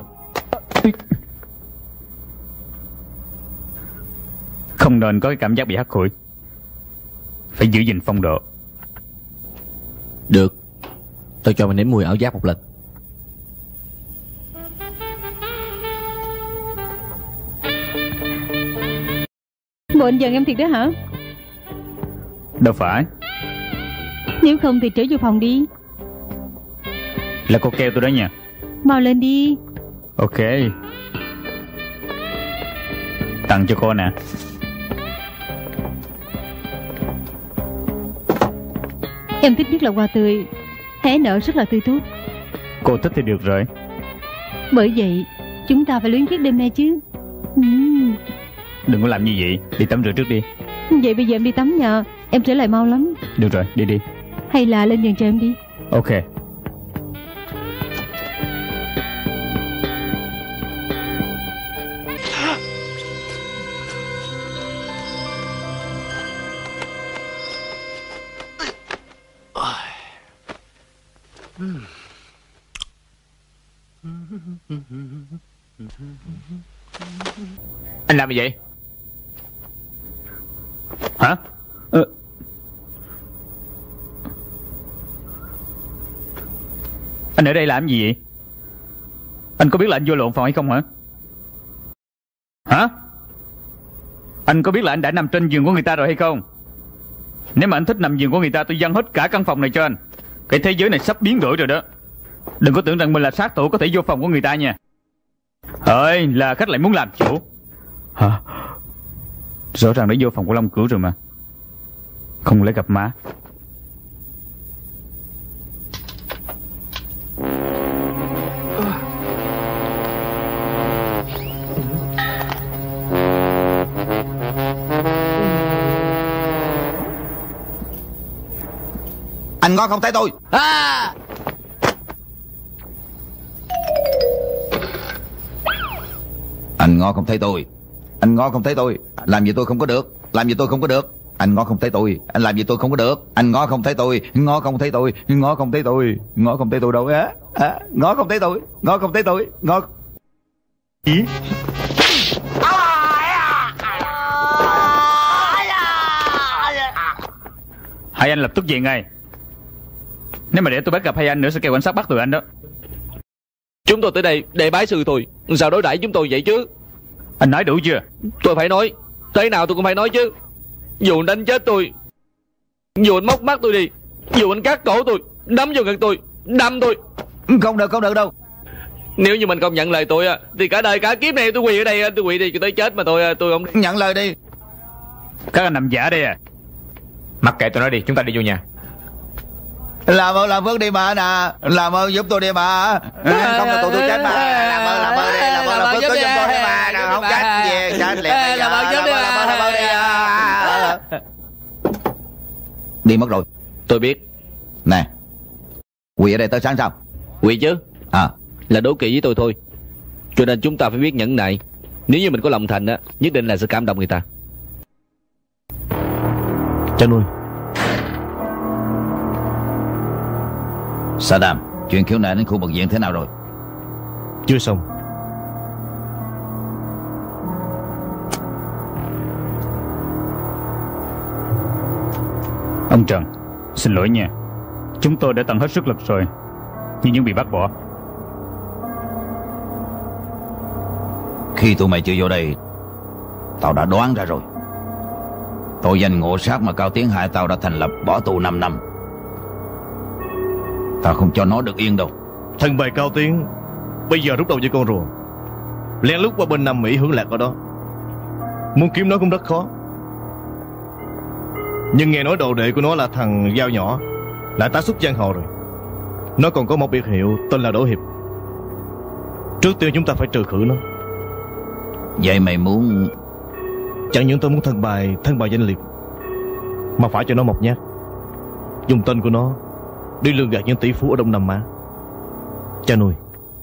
Speaker 4: Không nên có cái cảm giác bị hắt hủi. Phải giữ gìn phong độ.
Speaker 5: Được. Tôi cho mày nếm mùi ảo giác một lần.
Speaker 8: Bộ anh giận em thiệt đó hả?
Speaker 4: Đâu phải.
Speaker 8: Nếu không thì trở vô phòng đi.
Speaker 4: Là cô kêu tôi đó nha.
Speaker 8: Mau lên đi.
Speaker 4: Ok. Tặng cho cô nè.
Speaker 8: Em thích nhất là hoa tươi. Hé nở rất là tươi tốt.
Speaker 4: Cô thích thì được rồi.
Speaker 8: Bởi vậy chúng ta phải luyến tiếc đêm nay chứ. uhm.
Speaker 4: Đừng có làm như vậy. Đi tắm rửa trước đi.
Speaker 8: Vậy bây giờ em đi tắm nha. Em trở lại mau lắm.
Speaker 4: Được rồi, đi đi.
Speaker 8: Hay là lên giường chờ em đi.
Speaker 4: Ok.
Speaker 2: Anh làm gì vậy?
Speaker 4: Hả? Ờ. Anh ở đây làm gì vậy? Anh có biết là anh vô lộn phòng hay không hả? Hả? Anh có biết là anh đã nằm trên giường của người ta rồi hay không? Nếu mà anh thích nằm giường của người ta, tôi dâng hết cả căn phòng này cho anh. Cái thế giới này sắp biến đổi rồi đó. Đừng có tưởng rằng mình là sát thủ có thể vô phòng của người ta nha. Ơi, là khách lại muốn làm chủ. Hả? Rõ ràng đã vô phòng của Long Cửu rồi mà. Không lẽ gặp má.
Speaker 1: Anh Ngó không thấy tôi.
Speaker 5: À!
Speaker 1: Anh Ngó không thấy tôi. Anh Ngó không thấy tôi. Làm gì tôi không có được. Làm gì tôi không có được. Anh Ngó không thấy tôi. Anh làm gì tôi không có được. Anh Ngó không thấy tôi. Ngó không thấy tôi. Ngó không thấy tôi. Ngó không thấy tôi đâu á. À, Ngó không thấy tôi. Ngó không thấy tôi. Ngó.
Speaker 4: Gì? Hai anh lập tức về ngay. Nếu mà để tôi bắt gặp hai anh nữa sẽ kêu cảnh sát bắt tụi anh đó.
Speaker 6: Chúng tôi tới đây để bái sư thôi. Sao đối đãi chúng tôi vậy chứ?
Speaker 4: Anh nói đủ chưa?
Speaker 6: Tôi phải nói. Thế nào tôi cũng phải nói chứ. Dù anh đánh chết tôi, dù anh móc mắt tôi đi, dù anh cắt cổ tôi, đấm vào ngực tôi, đâm tôi.
Speaker 1: Không được, không được đâu.
Speaker 6: Nếu như mình không nhận lời tôi thì cả đời cả kiếp này tôi quỳ ở đây, tôi quỳ đi cho tới chết mà tôi tôi không
Speaker 1: nhận lời đi.
Speaker 4: Các anh nằm giả đây à?
Speaker 2: Mặc kệ tôi nói đi, chúng ta đi vô nhà.
Speaker 1: Làm ơn làm phước đi mà nè. Làm ơn giúp tôi đi mà. Không là tụi tôi chết mà. Làm ơn làm ơn đi. Làm ơn làm phước giúp tôi đi mà. Không chết về chết liền. Làm ơn giúp đi. Làm ơn làm ơn đi. Đi mất rồi.
Speaker 6: Tôi biết.
Speaker 1: Nè, quỳ ở đây tới sáng sao?
Speaker 6: Quỳ chứ.
Speaker 1: À,
Speaker 6: là đố kỵ với tôi thôi. Cho nên chúng ta phải biết nhẫn nại. Nếu như mình có lòng thành á, nhất định là sẽ cảm động người ta.
Speaker 7: Cha nuôi.
Speaker 1: Saddam, chuyện khiếu nại đến khu bệnh viện thế nào rồi?
Speaker 7: Chưa xong.
Speaker 4: Ông Trần, xin lỗi nha. Chúng tôi đã tận hết sức lực rồi, nhưng vẫn bị bắt bỏ.
Speaker 1: Khi tụi mày chưa vô đây, tao đã đoán ra rồi. Tội danh ngộ sát mà Cao Tiến hại tao đã thành lập bỏ tù năm năm. Tao không cho nó được yên đâu.
Speaker 7: Thằng bài Cao Tiến bây giờ rút đầu với con rùa, lén lút qua bên Nam Mỹ hưởng lạc ở đó. Muốn kiếm nó cũng rất khó. Nhưng nghe nói đồ đệ của nó là thằng Dao Nhỏ, là tá xuất giang hồ rồi. Nó còn có một biệt hiệu tên là Đỗ Hiệp. Trước tiên chúng ta phải trừ khử nó.
Speaker 1: Vậy mày muốn...
Speaker 7: Chẳng những tôi muốn thân bài, thân bài danh liệt, mà phải cho nó một nhát, dùng tên của nó đi lường gạt những tỷ phú ở Đông Nam Á. Cha nuôi,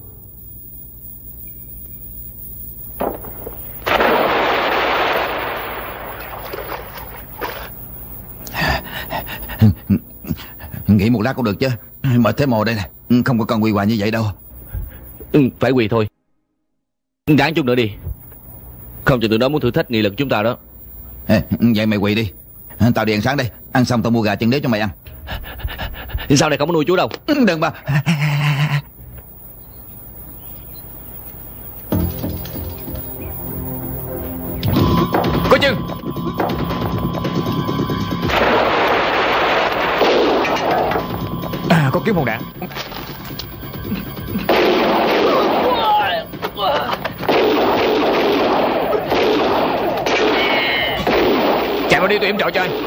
Speaker 1: nghỉ một lát cũng được chứ. Mệt thế mồ đây nè, không có cần quỳ hoài như vậy đâu.
Speaker 6: Ừ, phải quỳ thôi. Ráng chút nữa đi, không chừng tụi nó muốn thử thách nghị lực chúng ta đó.
Speaker 1: Ê, vậy mày quỳ đi, tao đi ăn sáng đây. Ăn xong tao mua gà chân đế cho mày ăn.
Speaker 6: Sau này không có nuôi chú đâu.
Speaker 1: Đừng mà.
Speaker 2: Có chừng. À, có kiếm hồn đạn. Chạy vào đi, tôi yểm trợ cho anh.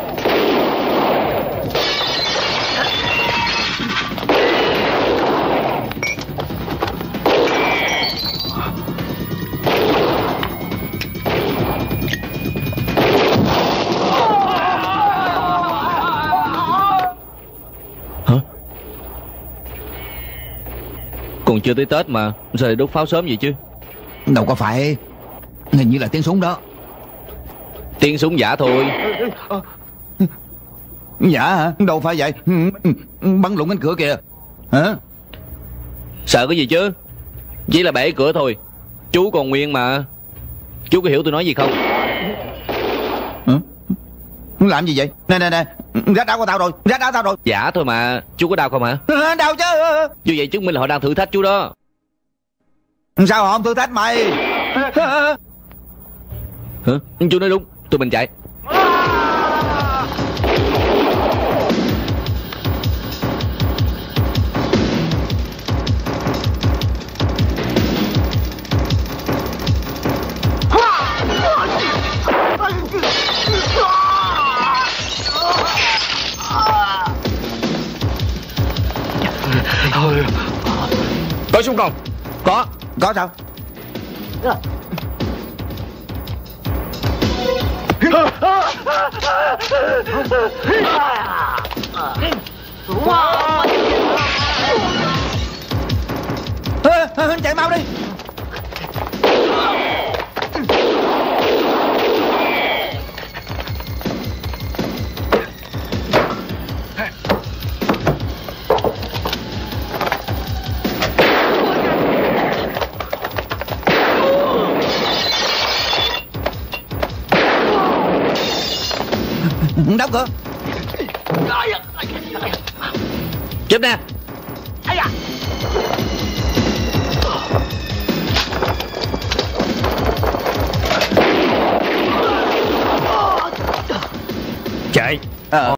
Speaker 6: Còn chưa tới Tết mà sao lại đốt pháo sớm vậy chứ?
Speaker 1: Đâu có phải, hình như là tiếng súng đó.
Speaker 6: Tiếng súng giả thôi.
Speaker 1: Dạ hả? Đâu phải vậy. Bắn lụng cánh cửa kìa. Hả?
Speaker 6: Sợ cái gì chứ? Chỉ là bể cửa thôi. Chú còn nguyên mà. Chú có hiểu tôi nói gì không?
Speaker 1: Hả? Làm gì vậy? Nè nè nè, rát đau của tao rồi, rát đau tao rồi.
Speaker 6: Giả thôi mà. Chú có đau không hả?
Speaker 1: Đau chứ.
Speaker 6: Như vậy chứng minh là họ đang thử thách chú đó.
Speaker 1: Sao họ không thử thách mày?
Speaker 6: Hả? Chú nói đúng, tụi mình chạy.
Speaker 2: Có súng không?
Speaker 1: Có. Có sao? Chạy mau đi. Đóng cửa.
Speaker 6: Chụp nè.
Speaker 4: Chạy.
Speaker 1: Ờ.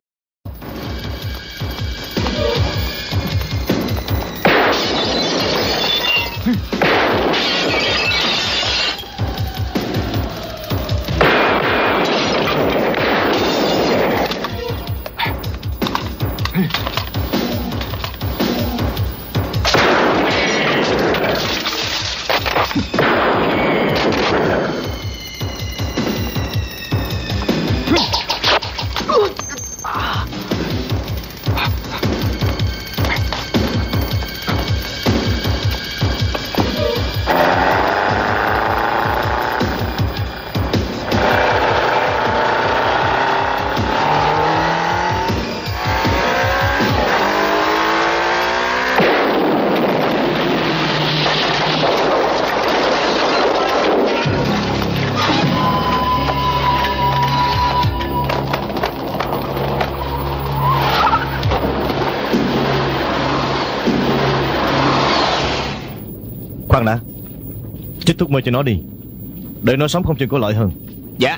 Speaker 7: Khoan đã, chích thuốc mê cho nó đi, để nó sống không chừng có lợi hơn.
Speaker 4: Dạ.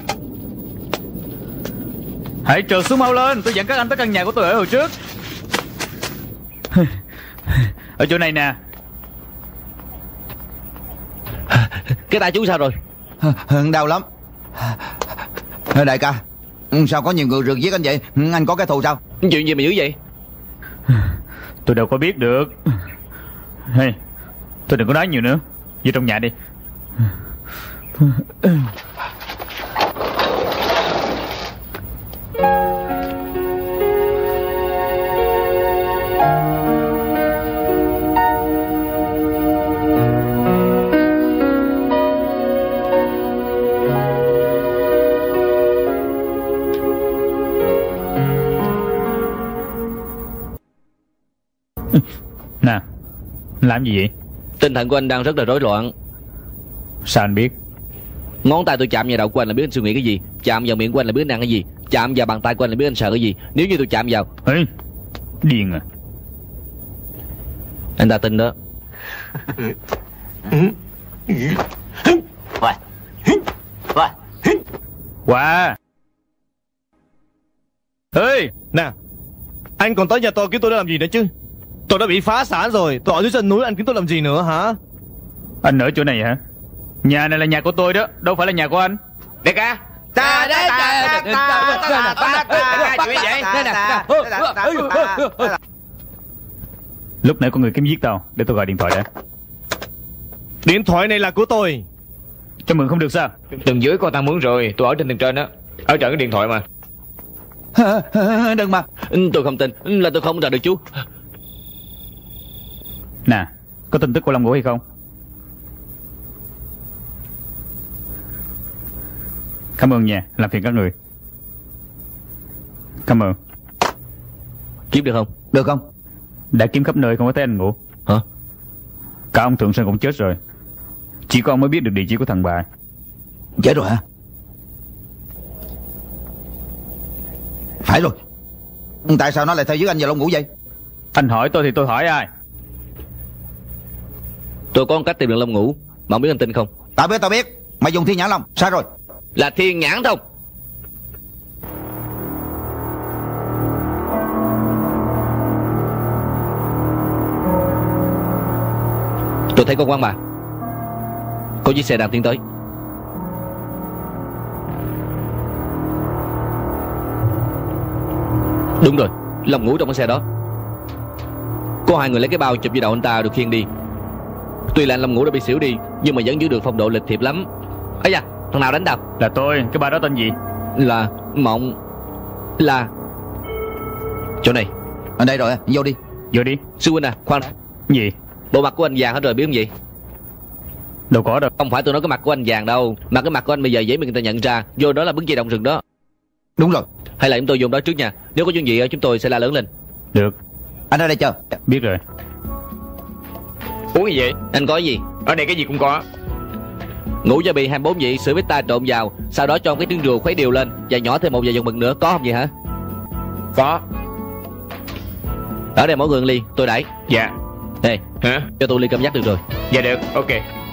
Speaker 4: Hãy trượt xuống mau lên, tôi dẫn các anh tới căn nhà của tôi ở hồi trước. Ở chỗ này nè.
Speaker 6: Cái tay chú sao rồi?
Speaker 1: Đau lắm. Đại ca, sao có nhiều người rượt giết anh vậy? Anh có cái thù sao?
Speaker 6: Chuyện gì mà dữ vậy?
Speaker 4: Tôi đâu có biết được. Hey, tôi đừng có nói nhiều nữa. Vô trong nhà đi. Nè, làm gì vậy?
Speaker 6: Tinh thần của anh đang rất là rối loạn.
Speaker 4: Sao anh biết?
Speaker 6: Ngón tay tôi chạm vào đầu của anh là biết anh suy nghĩ cái gì, chạm vào miệng của anh là biết anh ăn cái gì, chạm vào bàn tay của anh là biết anh sợ cái gì. Nếu như tôi chạm vào...
Speaker 4: Ê, điên à.
Speaker 6: Anh ta tin đó.
Speaker 4: Wow.
Speaker 7: Ê, nè, anh còn tới nhà tôi kiếm tôi để làm gì nữa chứ? Tôi đã bị phá sản rồi, tôi ở dưới chân núi, anh kiếm tôi làm gì nữa hả?
Speaker 4: Anh ở chỗ này hả? Nhà này là nhà của tôi đó, đâu phải là nhà của anh.
Speaker 2: Đại ca. Ta đấy ta ta ta ta chuyện vậy?
Speaker 4: Lúc nãy có người kiếm giết tao, để tôi gọi điện thoại đã.
Speaker 7: Điện thoại này là của tôi.
Speaker 4: Cho mượn không được sao?
Speaker 2: Tầng dưới con ta mướn rồi, tôi ở trên tầng trên á. Ở trận cái điện thoại mà.
Speaker 1: Đừng mà.
Speaker 6: Tôi không tin là tôi không ra được chú.
Speaker 4: Nè, có tin tức của Long Ngũ hay không? Cảm ơn nha, làm phiền các người. Cảm ơn.
Speaker 6: Kiếm được không?
Speaker 1: Được không?
Speaker 4: Đã kiếm khắp nơi không có thấy anh Ngũ.
Speaker 6: Hả?
Speaker 4: Cả ông Thượng Sơn cũng chết rồi. Chỉ có ông mới biết được địa chỉ của thằng bà.
Speaker 1: Chết rồi hả? Phải rồi. Tại sao nó lại theo dưới anh và Long Ngũ vậy?
Speaker 4: Anh hỏi tôi thì tôi hỏi ai?
Speaker 6: Tôi có một cách tìm được Long Ngũ, mà không biết anh tin không?
Speaker 1: Tao biết, tao biết. Mày dùng Thiên Nhãn Long. Sai rồi.
Speaker 6: Là Thiên Nhãn Thông. Tôi thấy con quan bà. Có chiếc xe đang tiến tới. Đúng rồi, Long Ngũ trong cái xe đó. Có hai người lấy cái bao chụp với đầu anh ta được khiêng đi. Tuy là anh Long Ngũ đã bị xỉu đi, nhưng mà vẫn giữ được phong độ lịch thiệp lắm. Ây da, thằng nào đánh đâu?
Speaker 4: Là tôi, cái bà đó tên gì?
Speaker 6: Là Mộng. Là chỗ này.
Speaker 1: Ở đây rồi, vô đi.
Speaker 4: Vô đi.
Speaker 6: Sư huynh à, khoan.
Speaker 4: Gì?
Speaker 6: Bộ mặt của anh vàng hết rồi biết không gì?
Speaker 4: Đâu có đâu.
Speaker 6: Không phải tôi nói cái mặt của anh vàng đâu, mà cái mặt của anh bây giờ dễ bị người ta nhận ra. Vô đó là bứng dây động rừng đó.
Speaker 1: Đúng rồi.
Speaker 6: Hay là chúng tôi vô đó trước nha. Nếu có chuyện gì chúng tôi sẽ la lớn lên.
Speaker 4: Được.
Speaker 1: Anh ở đây chờ.
Speaker 4: Biết rồi.
Speaker 2: Uống gì vậy?
Speaker 6: Anh có gì?
Speaker 2: Ở đây cái gì cũng có.
Speaker 6: Ngũ gia bì hai mươi bốn vị, sữa bít ta trộn vào, sau đó cho cái trứng rùa khuấy đều lên và nhỏ thêm một vài dòng mực nữa, có không vậy hả?
Speaker 2: Có.
Speaker 6: Ở đây mỗi người ly, tôi đãi.
Speaker 2: Dạ.
Speaker 6: Ê,
Speaker 2: hả?
Speaker 6: Cho tôi ly cam giác được rồi.
Speaker 2: Dạ được, ok.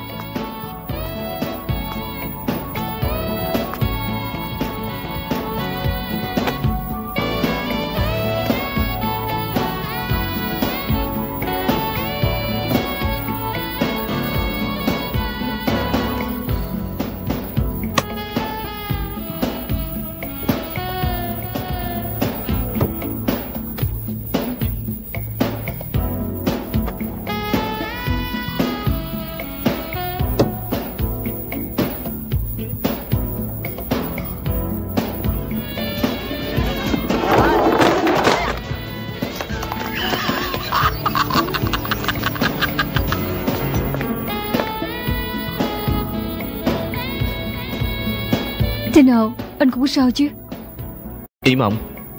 Speaker 3: Thế nào, anh không có sao chứ?
Speaker 6: Ý Mộng.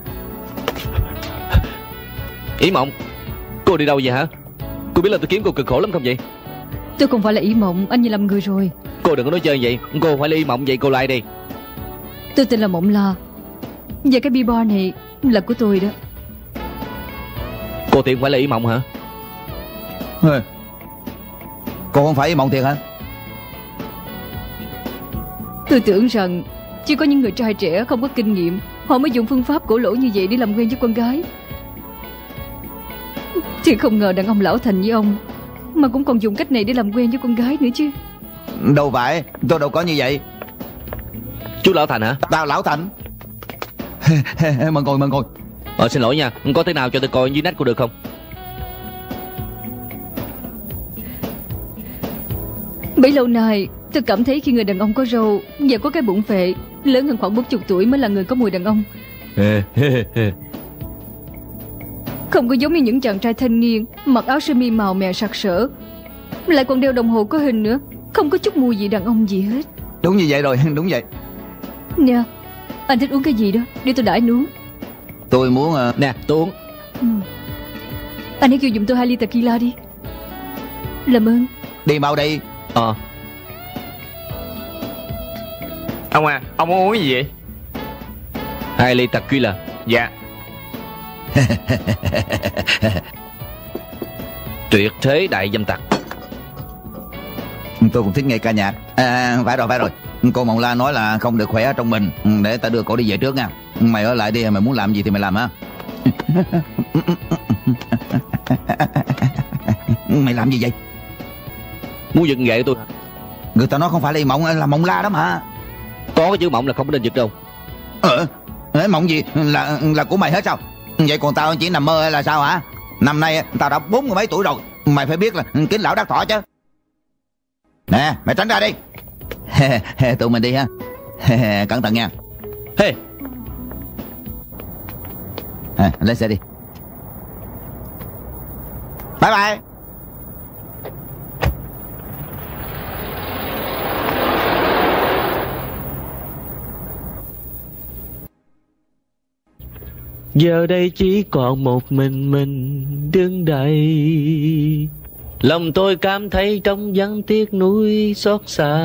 Speaker 6: Ý Mộng, cô đi đâu vậy hả? Cô biết là tôi kiếm cô cực khổ lắm không vậy?
Speaker 3: Tôi không phải là Ý Mộng, anh như lầm người rồi.
Speaker 6: Cô đừng có nói chơi vậy. Cô phải là Ý Mộng vậy, cô lại đi.
Speaker 3: Tôi tên là Mộng La. Và cái billboard này là của tôi đó.
Speaker 6: Cô thiệt phải là Ý Mộng hả?
Speaker 1: Ừ. Cô không phải Mộng thiệt hả?
Speaker 3: Tôi tưởng rằng chỉ có những người trai trẻ không có kinh nghiệm họ mới dùng phương pháp cổ lỗ như vậy để làm quen với con gái. Thì không ngờ đàn ông lão thành như ông mà cũng còn dùng cách này để làm quen với con gái nữa chứ.
Speaker 1: Đâu phải, tôi đâu có như vậy.
Speaker 6: Chú Lão Thành hả?
Speaker 1: Tao Lão Thành. Mời ngồi, mời ngồi.
Speaker 6: Ờ xin lỗi nha, có thế nào cho tôi coi dưới nách cô được không?
Speaker 3: Bấy lâu nay tôi cảm thấy khi người đàn ông có râu và có cái bụng phệ lớn hơn khoảng bốn mươi tuổi mới là người có mùi đàn ông. Không có giống như những chàng trai thanh niên mặc áo sơ mi màu mè sặc sỡ, lại còn đeo đồng hồ có hình nữa, không có chút mùi gì đàn ông gì hết.
Speaker 1: Đúng như vậy rồi, đúng vậy.
Speaker 3: Nè, anh thích uống cái gì đó để tôi đãi anh uống.
Speaker 1: Tôi muốn uh...
Speaker 6: Nè tôi uống.
Speaker 3: Ừ. Anh hãy kêu giùm tôi hai ly tequila đi. Làm ơn.
Speaker 1: Đi mau đi.
Speaker 6: Ờ
Speaker 2: Ông à, ông muốn uống gì vậy?
Speaker 6: Hai ly tequila.
Speaker 2: Dạ.
Speaker 6: Tuyệt thế đại dâm tặc.
Speaker 1: Tôi cũng thích nghe ca nhạc. À phải rồi phải rồi. Cô Mộng La nói là không được khỏe ở trong mình. Để ta đưa cổ đi về trước nha. Mày ở lại đi, mày muốn làm gì thì mày làm ha. Mày làm gì vậy?
Speaker 6: Muốn giật ghệ tôi.
Speaker 1: Người ta nói không phải là Mộng, là Mộng La đó mà.
Speaker 6: Có cái chữ Mộng là không có nên giật đâu.
Speaker 1: Ờ Mộng gì là là của mày hết sao? Vậy còn tao chỉ nằm mơ hay là sao hả? Năm nay tao đã bốn mươi mấy tuổi rồi. Mày phải biết là kính lão đắc thọ chứ. Nè mày tránh ra đi. Tụi mình đi ha. Cẩn thận nha.
Speaker 6: Hey.
Speaker 1: À, lên xe đi. Bye bye.
Speaker 6: Giờ đây chỉ còn một mình mình đứng đây. Lòng tôi cảm thấy trống vắng tiếc nuối xót xa,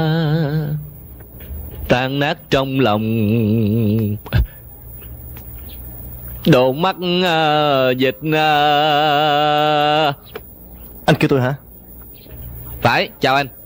Speaker 6: tan nát trong lòng. Đồ mắt uh, dịch uh...
Speaker 7: Anh kêu tôi hả?
Speaker 6: Phải, chào anh.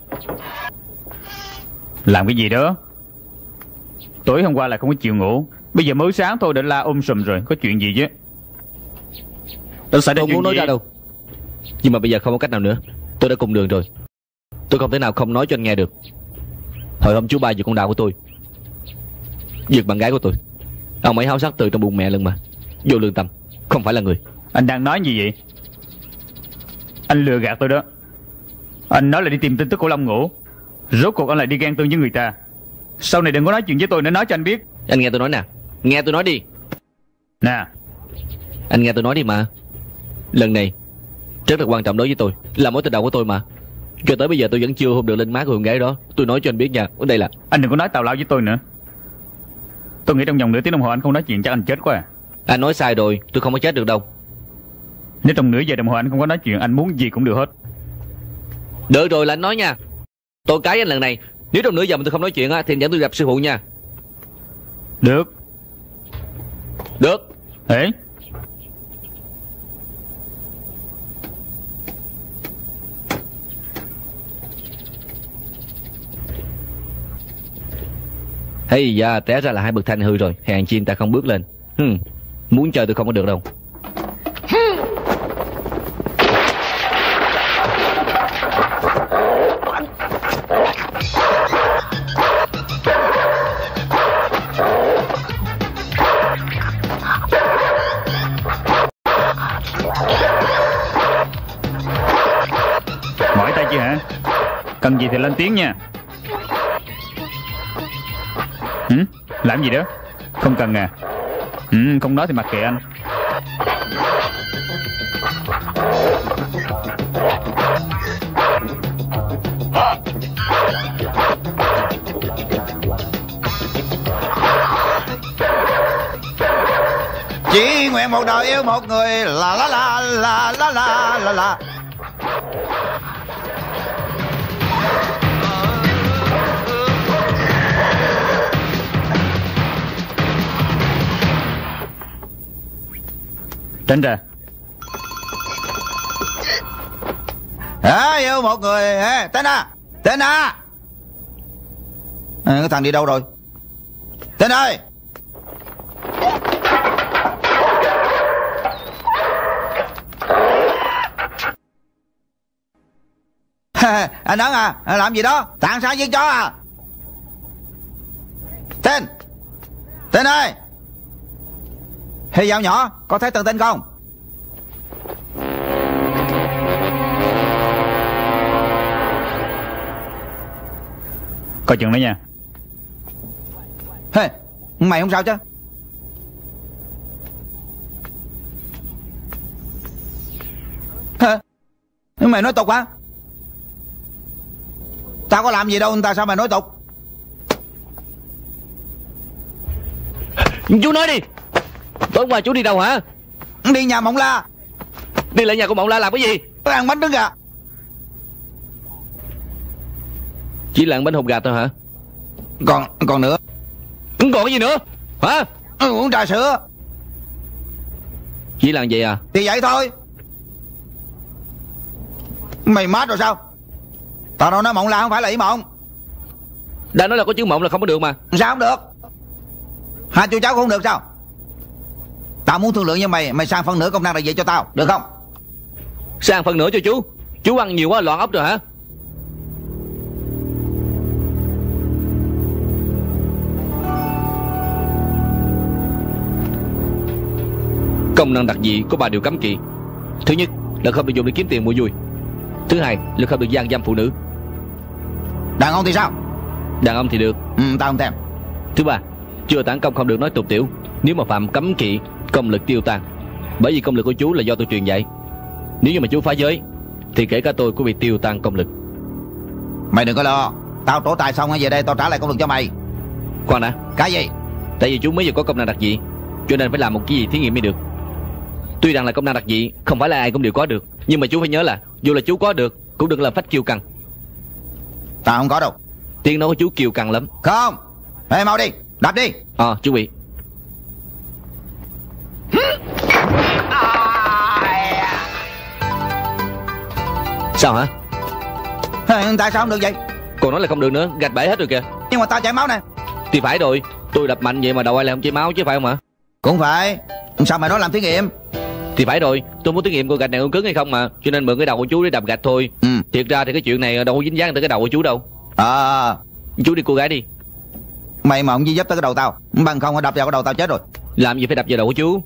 Speaker 4: Làm cái gì đó? Tối hôm qua là không có chịu ngủ, bây giờ mới sáng thôi đã la um sùm rồi. Có chuyện gì chứ?
Speaker 6: Tôi không muốn nói ra đâu. Nhưng mà bây giờ không có cách nào nữa. Tôi đã cùng đường rồi. Tôi không thể nào không nói cho anh nghe được. Hồi hôm chú ba giật con đào của tôi, giật bạn gái của tôi. Ông ấy háo sắc từ trong bụng mẹ lần mà. Vô lương tâm, không phải là người.
Speaker 4: Anh đang nói gì vậy? Anh lừa gạt tôi đó. Anh nói là đi tìm tin tức của Long Ngũ. Rốt cuộc anh lại đi ghen tương với người ta. Sau này đừng có nói chuyện với tôi nữa, nói cho anh biết.
Speaker 6: Anh nghe tôi nói nè. Nghe tôi nói đi.
Speaker 4: Nè.
Speaker 6: Anh nghe tôi nói đi mà. Lần này rất là quan trọng đối với tôi, là mối tình đầu của tôi mà. Cho tới bây giờ tôi vẫn chưa hôn được lên má của con gái đó. Tôi nói cho anh biết nha. Ở đây là
Speaker 4: anh đừng có nói tào lao với tôi nữa. Tôi nghĩ trong vòng nửa tiếng đồng hồ anh không nói chuyện chắc anh chết quá à.
Speaker 6: Anh nói sai rồi, tôi không có chết được đâu.
Speaker 4: Nếu trong nửa giờ đồng hồ anh không có nói chuyện, anh muốn gì cũng được hết.
Speaker 6: Được rồi là anh nói nha. Tôi cái anh lần này. Nếu trong nửa giờ mà tôi không nói chuyện á, thì dẫn tôi gặp sư phụ nha.
Speaker 4: Được.
Speaker 6: Được.
Speaker 4: Ê.
Speaker 6: Hay da, té ra là hai bậc thang hư rồi. Hèn chi ta không bước lên. hmm. Muốn chơi tôi không có được đâu.
Speaker 4: Mỏi tay chưa hả? Cần gì thì lên tiếng nha. Ừ? Làm gì đó? Không cần à? Ừ, không nói thì mặc kệ anh.
Speaker 1: Chỉ nguyện một đời yêu một người. La la la la la la la la.
Speaker 4: Tránh ra.
Speaker 1: À, yêu một người. Ê, tên à, tên à. À, cái thằng đi đâu rồi? Tên ơi. Anh Ấn à, làm gì đó? Tạng sáng giết chó à? Tên. Tên ơi. Hey dạo nhỏ, có thấy Tần Tinh không?
Speaker 4: Coi chừng đó nha.
Speaker 1: Hey, mày không sao chứ? Hả? Mày nói tục hả? Tao có làm gì đâu, tao sao mày nói tục?
Speaker 6: Chú nói đi. Tối qua chú đi đâu hả?
Speaker 1: Đi nhà Mộng La.
Speaker 6: Đi lại nhà của Mộng La làm cái gì?
Speaker 1: Tôi ăn bánh trứng gà.
Speaker 6: Chỉ là ăn bánh hột gà thôi hả?
Speaker 1: Còn còn nữa.
Speaker 6: Còn cái gì nữa hả?
Speaker 1: Ừ, uống trà sữa.
Speaker 6: Chỉ làm vậy à?
Speaker 1: Thì vậy thôi. Mày mát rồi sao? Tao đâu nói Mộng La không phải là ý Mộng.
Speaker 6: Đã nói là có chữ Mộng là không có được mà.
Speaker 1: Sao không được? Hai chú cháu không được sao? Tao muốn thương lượng với mày. Mày sang phân nửa công năng đại diện cho tao, được không?
Speaker 6: Sang phần nữa cho chú. Chú ăn nhiều quá loạn ốc rồi hả? Công năng đặc dị có ba điều cấm kỵ. Thứ nhất là không được dùng để kiếm tiền mua vui. Thứ hai là không được gian dâm phụ nữ.
Speaker 1: Đàn ông thì sao?
Speaker 6: Đàn ông thì được.
Speaker 1: Ừ, tao không thèm.
Speaker 6: Thứ ba, chưa tản công không được nói tục tiểu. Nếu mà phạm cấm kỵ, công lực tiêu tan. Bởi vì công lực của chú là do tôi truyền dạy. Nếu như mà chú phá giới thì kể cả tôi cũng bị tiêu tan công lực.
Speaker 1: Mày đừng có lo. Tao trổ tài xong về đây tao trả lại công lực cho mày.
Speaker 6: Khoan đã.
Speaker 1: Cái gì?
Speaker 6: Tại vì chú mới vừa có công năng đặc dị, cho nên phải làm một cái gì thí nghiệm mới được. Tuy rằng là công năng đặc dị không phải là ai cũng đều có được, nhưng mà chú phải nhớ là dù là chú có được cũng đừng làm phách kiêu căng.
Speaker 1: Tao không có đâu.
Speaker 6: Tiếng nói của chú kiêu căng lắm.
Speaker 1: Không. Ê, mau đi, đập đi.
Speaker 6: Ờ, chú bị. Sao hả?
Speaker 1: Tại sao không được vậy?
Speaker 6: Còn nói là không được nữa, gạch bể hết rồi kìa.
Speaker 1: Nhưng mà tao chảy máu nè.
Speaker 6: Thì phải rồi, tôi đập mạnh vậy mà đầu ai lại không chảy máu chứ phải không hả?
Speaker 1: Cũng phải. Sao mày nói làm thí nghiệm?
Speaker 6: Thì phải rồi, tôi muốn thí nghiệm coi gạch này có cứng hay không mà, cho nên mượn cái đầu của chú để đập gạch thôi.
Speaker 1: Ừ.
Speaker 6: Thiệt ra thì cái chuyện này đâu có dính dáng tới cái đầu của chú đâu.
Speaker 1: Ờ à,
Speaker 6: chú đi cô gái đi.
Speaker 1: Mày mà không gì dấp tới cái đầu tao, bằng không đập vào cái đầu tao chết rồi.
Speaker 6: Làm gì phải đập vào đầu của chú.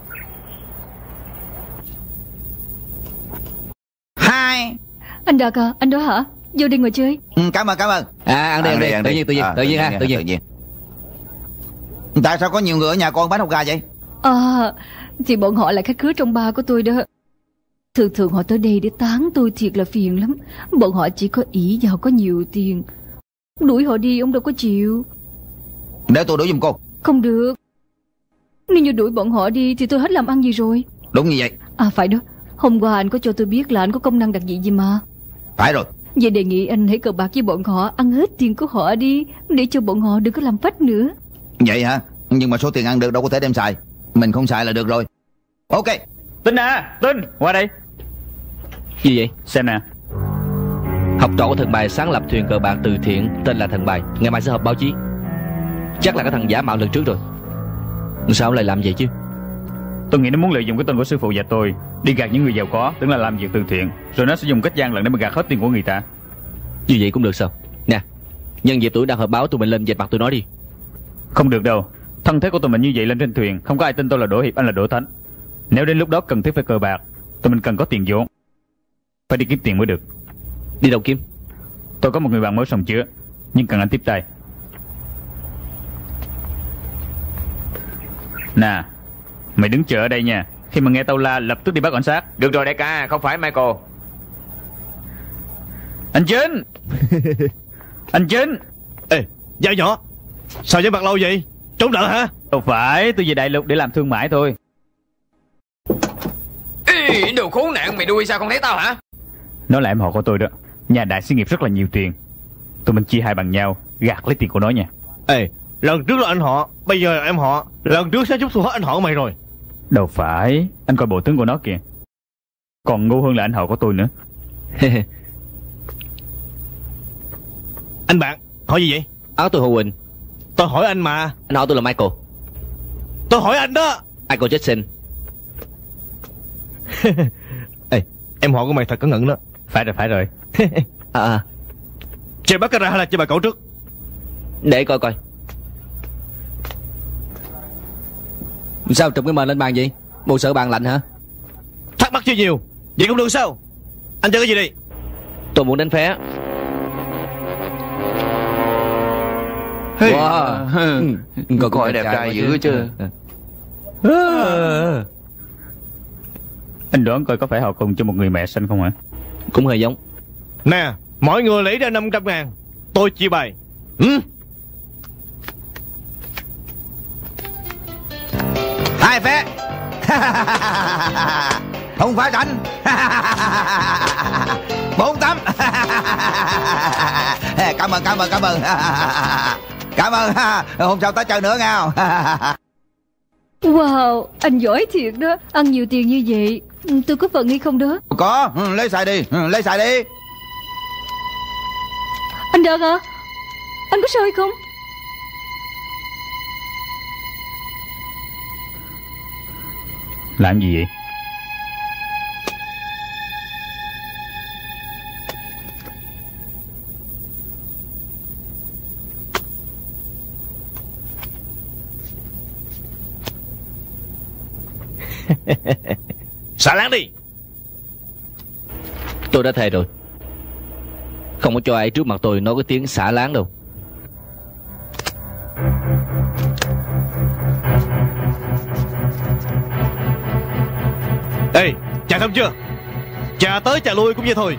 Speaker 1: Hai.
Speaker 3: Anh Đạt à, anh đó hả? Vô đi ngồi chơi.
Speaker 1: Ừ, cảm ơn cảm ơn.
Speaker 6: À ăn đi ăn đi, ăn đi. Tự nhiên tự nhiên, à, tự nhiên ha, tự nhiên. tự nhiên.
Speaker 1: Tại sao có nhiều người ở nhà con bán hột gà vậy?
Speaker 3: À, thì bọn họ là khách khứa trong bar của tôi đó. Thường thường họ tới đây để tán tôi, thiệt là phiền lắm. Bọn họ chỉ có ỷ vào có nhiều tiền. Đuổi họ đi ông đâu có chịu.
Speaker 1: Để tôi đuổi giùm cô.
Speaker 3: Không được. Nếu như đuổi bọn họ đi thì tôi hết làm ăn gì rồi.
Speaker 1: Đúng như vậy.
Speaker 3: À phải đó, hôm qua anh có cho tôi biết là anh có công năng đặc dị gì mà.
Speaker 1: Phải rồi.
Speaker 3: Vậy đề nghị anh hãy cờ bạc với bọn họ, ăn hết tiền của họ đi, để cho bọn họ đừng có làm phách nữa.
Speaker 1: Vậy hả? Nhưng mà số tiền ăn được đâu có thể đem xài. Mình không xài là được rồi. Ok.
Speaker 4: Tinh à, Tinh, qua đây.
Speaker 6: Gì vậy?
Speaker 4: Xem nè.
Speaker 6: Học trò của thần bài sáng lập thuyền cờ bạc từ thiện tên là thần bài, ngày mai sẽ họp báo chí. Chắc là cái thằng giả mạo lần trước rồi. Sao lại làm vậy chứ?
Speaker 4: Tôi nghĩ nó muốn lợi dụng cái tên của sư phụ và tôi đi gạt những người giàu có, tưởng là làm việc từ thiện, rồi nó sẽ dùng cách gian lận để mà gạt hết tiền của người ta.
Speaker 6: Như vậy cũng được sao? Nè, nhân dịp tụi đang họp báo, tụi mình lên dạch mặt tụi nó đi.
Speaker 4: Không được đâu. Thân thế của tụi mình như vậy lên trên thuyền, không có ai tin tôi là Đỗ Hiệp, anh là Đỗ Thánh. Nếu đến lúc đó cần thiết phải cờ bạc, tụi mình cần có tiền vốn, phải đi kiếm tiền mới được.
Speaker 6: Đi đâu kiếm?
Speaker 4: Tôi có một người bạn mới sòng chứa, nhưng cần anh tiếp tay. Nè, mày đứng chờ ở đây nha. Khi mà nghe tao la lập tức đi bắt cảnh sát.
Speaker 2: Được rồi đại ca, không phải Michael.
Speaker 4: Anh Chính. Anh Chính.
Speaker 7: Ê, dao nhỏ. Sao với mặt lâu vậy? Trốn nợ hả?
Speaker 4: Đâu phải, tôi về đại lục để làm thương mại thôi.
Speaker 2: Ê, đồ khốn nạn, mày đuôi sao không thấy tao hả?
Speaker 4: Nó là em họ của tôi đó. Nhà đại xí nghiệp rất là nhiều tiền. Tụi mình chia hai bằng nhau, gạt lấy tiền của nó nha.
Speaker 7: Ê, lần trước là anh họ, bây giờ là em họ. Lần trước sẽ chút thu hết anh họ của mày rồi.
Speaker 4: Đâu phải, anh coi bộ tướng của nó kìa. Còn ngu hơn là anh họ của tôi nữa.
Speaker 7: Anh bạn, hỏi gì vậy?
Speaker 6: Áo tôi Hồ Quỳnh.
Speaker 7: Tôi hỏi anh mà.
Speaker 6: Anh họ tôi là Michael.
Speaker 7: Tôi hỏi anh đó.
Speaker 6: Michael Jackson.
Speaker 7: Ê, em họ của mày thật cẩn thận đó.
Speaker 4: Phải rồi, phải rồi.
Speaker 6: À à.
Speaker 7: Chơi baccarat hay là chơi bài cẩu trước?
Speaker 6: Để coi coi. Sao trùm cái mền lên bàn vậy? Bộ sợ bàn lạnh hả?
Speaker 7: Thắc mắc chưa nhiều. Vậy cũng được sao? Anh chơi cái gì đi?
Speaker 6: Tôi muốn đánh phé.
Speaker 1: Hey.
Speaker 6: Wow.
Speaker 1: Ừ. Coi coi đẹp trai dữ chứ.
Speaker 6: À.
Speaker 4: Anh đoán coi có phải họ cùng cho một người mẹ sinh không hả?
Speaker 6: Cũng hơi giống.
Speaker 7: Nè, mỗi người lấy ra năm trăm ngàn. Tôi chia bài. Ừ.
Speaker 1: Hai phé. Không phải rảnh. Bốn tấm. Cảm ơn, cảm ơn, cảm ơn. Cảm ơn. Hôm sau tới chơi nữa nghe.
Speaker 3: Wow, anh giỏi thiệt đó. Ăn nhiều tiền như vậy, tôi có phần hay không đó?
Speaker 1: Có, lấy xài đi, lấy xài đi.
Speaker 3: Anh Đợt hả? Anh có sao hay không?
Speaker 4: Làm gì vậy?
Speaker 7: Xả láng đi.
Speaker 6: Tôi đã thề rồi, không có cho ai trước mặt tôi nói cái tiếng xả láng đâu.
Speaker 7: Ê, chà không chưa? Chà tới chà lui cũng vậy thôi.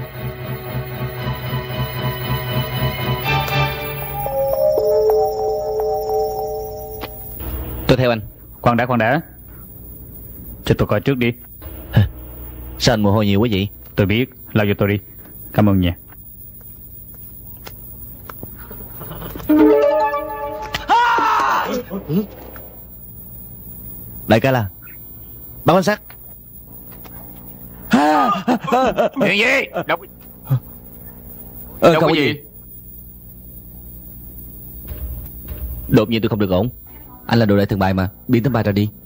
Speaker 6: Tôi theo anh.
Speaker 4: Khoan đã, khoan đã. Cho tôi coi trước đi.
Speaker 6: Sao anh mồ hôi nhiều quá vậy?
Speaker 4: Tôi biết, lau cho tôi đi. Cảm ơn nha.
Speaker 7: Đại ca là báo quan sát.
Speaker 2: Chuyện gì? Đâu,
Speaker 6: Ờ,
Speaker 2: đâu
Speaker 6: không
Speaker 2: có
Speaker 6: có
Speaker 2: gì.
Speaker 6: gì. Đột nhiên tôi không được ổn. Anh là đồ đại thần bài mà, biến tấm bài ra đi.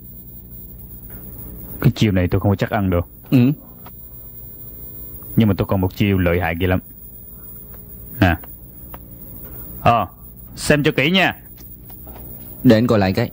Speaker 4: Cái chiêu này tôi không có chắc ăn được.
Speaker 6: Ừ.
Speaker 4: Nhưng mà tôi còn một chiêu lợi hại ghê lắm. Nè. Ờ, xem cho kỹ nha.
Speaker 6: Để anh coi lại cái.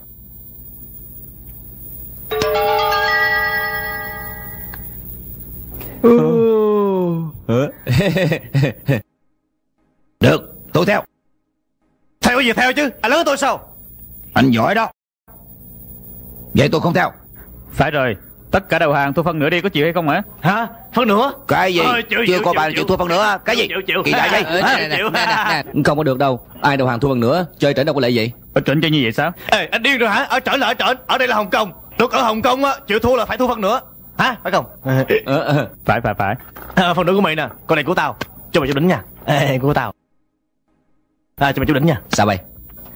Speaker 1: Được, tôi theo.
Speaker 7: Theo cái gì theo chứ? Anh lớn hơn tôi sao?
Speaker 1: Anh giỏi đó. Vậy tôi không theo.
Speaker 4: Phải rồi, tất cả đầu hàng thua phân nửa đi, có chịu hay không hả?
Speaker 7: Hả? Phân nữa?
Speaker 1: Cái gì?
Speaker 7: Ờ, chịu,
Speaker 1: Chưa
Speaker 7: chịu,
Speaker 1: có
Speaker 7: chịu,
Speaker 1: bạn
Speaker 7: chịu.
Speaker 1: chịu thua phân nữa. Cái gì?
Speaker 7: Chịu, chịu.
Speaker 1: Kỳ đại vậy?
Speaker 6: Ờ,
Speaker 1: Hả?
Speaker 6: nè, nè, nè, nè, nè. Không có được đâu. Ai đầu hàng thua bằng nữa, chơi trển đâu có lệ vậy.
Speaker 4: Ở trển cho như vậy sao?
Speaker 7: Ê, anh điên rồi hả? Ở trển là ở trển. Ở đây là Hồng Kông. Luật ở Hồng Kông á, chịu thua là phải thua phân nữa. Hả? Phải không?
Speaker 6: Ờ, ờ.
Speaker 4: Phải, phải, phải.
Speaker 7: À, phần nữa của mày nè. Con này của tao. Cho mày chút đỉnh nha. Ê, của tao. À, cho mày chút đỉnh nha.
Speaker 6: Sao vậy?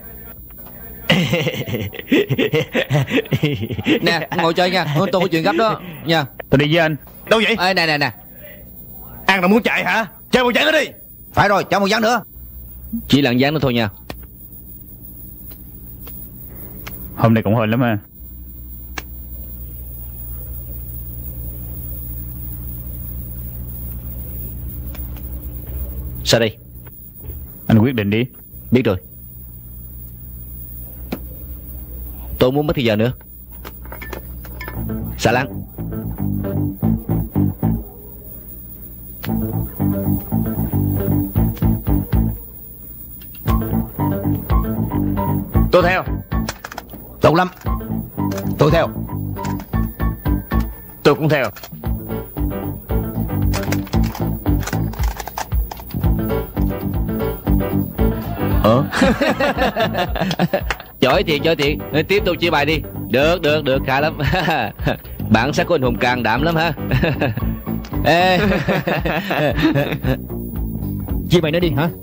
Speaker 6: Nè, ngồi chơi nha. Tôi có chuyện gấp đó nha.
Speaker 4: Tôi đi với anh.
Speaker 7: Đâu vậy?
Speaker 6: Ê, nè nè nè.
Speaker 7: An là muốn chạy hả? Chơi một ván nữa đi.
Speaker 1: Phải rồi, cho một ván nữa.
Speaker 6: Chỉ là dáng nữa thôi nha.
Speaker 4: Hôm nay cũng hên lắm ha.
Speaker 6: Sao đây?
Speaker 4: Anh quyết định đi.
Speaker 6: Biết rồi. Tôi muốn mất thời giờ nữa. Xả láng.
Speaker 2: Tôi theo.
Speaker 1: Tốt lắm. Tôi theo.
Speaker 2: Tôi cũng theo.
Speaker 6: Ờ. Giỏi thiệt, giỏi thiệt. Tiếp tục chia bài đi. Được, được, được, khá lắm. Bản sắc của anh hùng can đảm lắm ha. Ê.
Speaker 5: Chia bài nữa đi hả?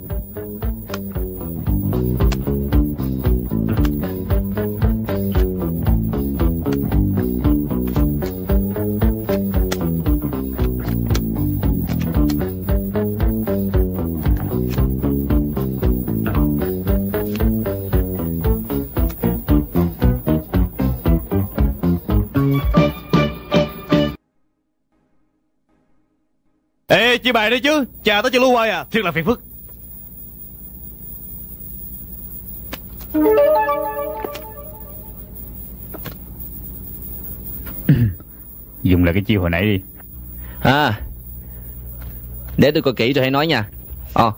Speaker 7: Ê, chia bài đi chứ. Chà tới chưa lưu hoài à. Thiệt là phiền phức.
Speaker 4: Dùng lại cái chiêu hồi nãy đi.
Speaker 6: À, để tôi coi kỹ rồi hãy nói nha. Ờ.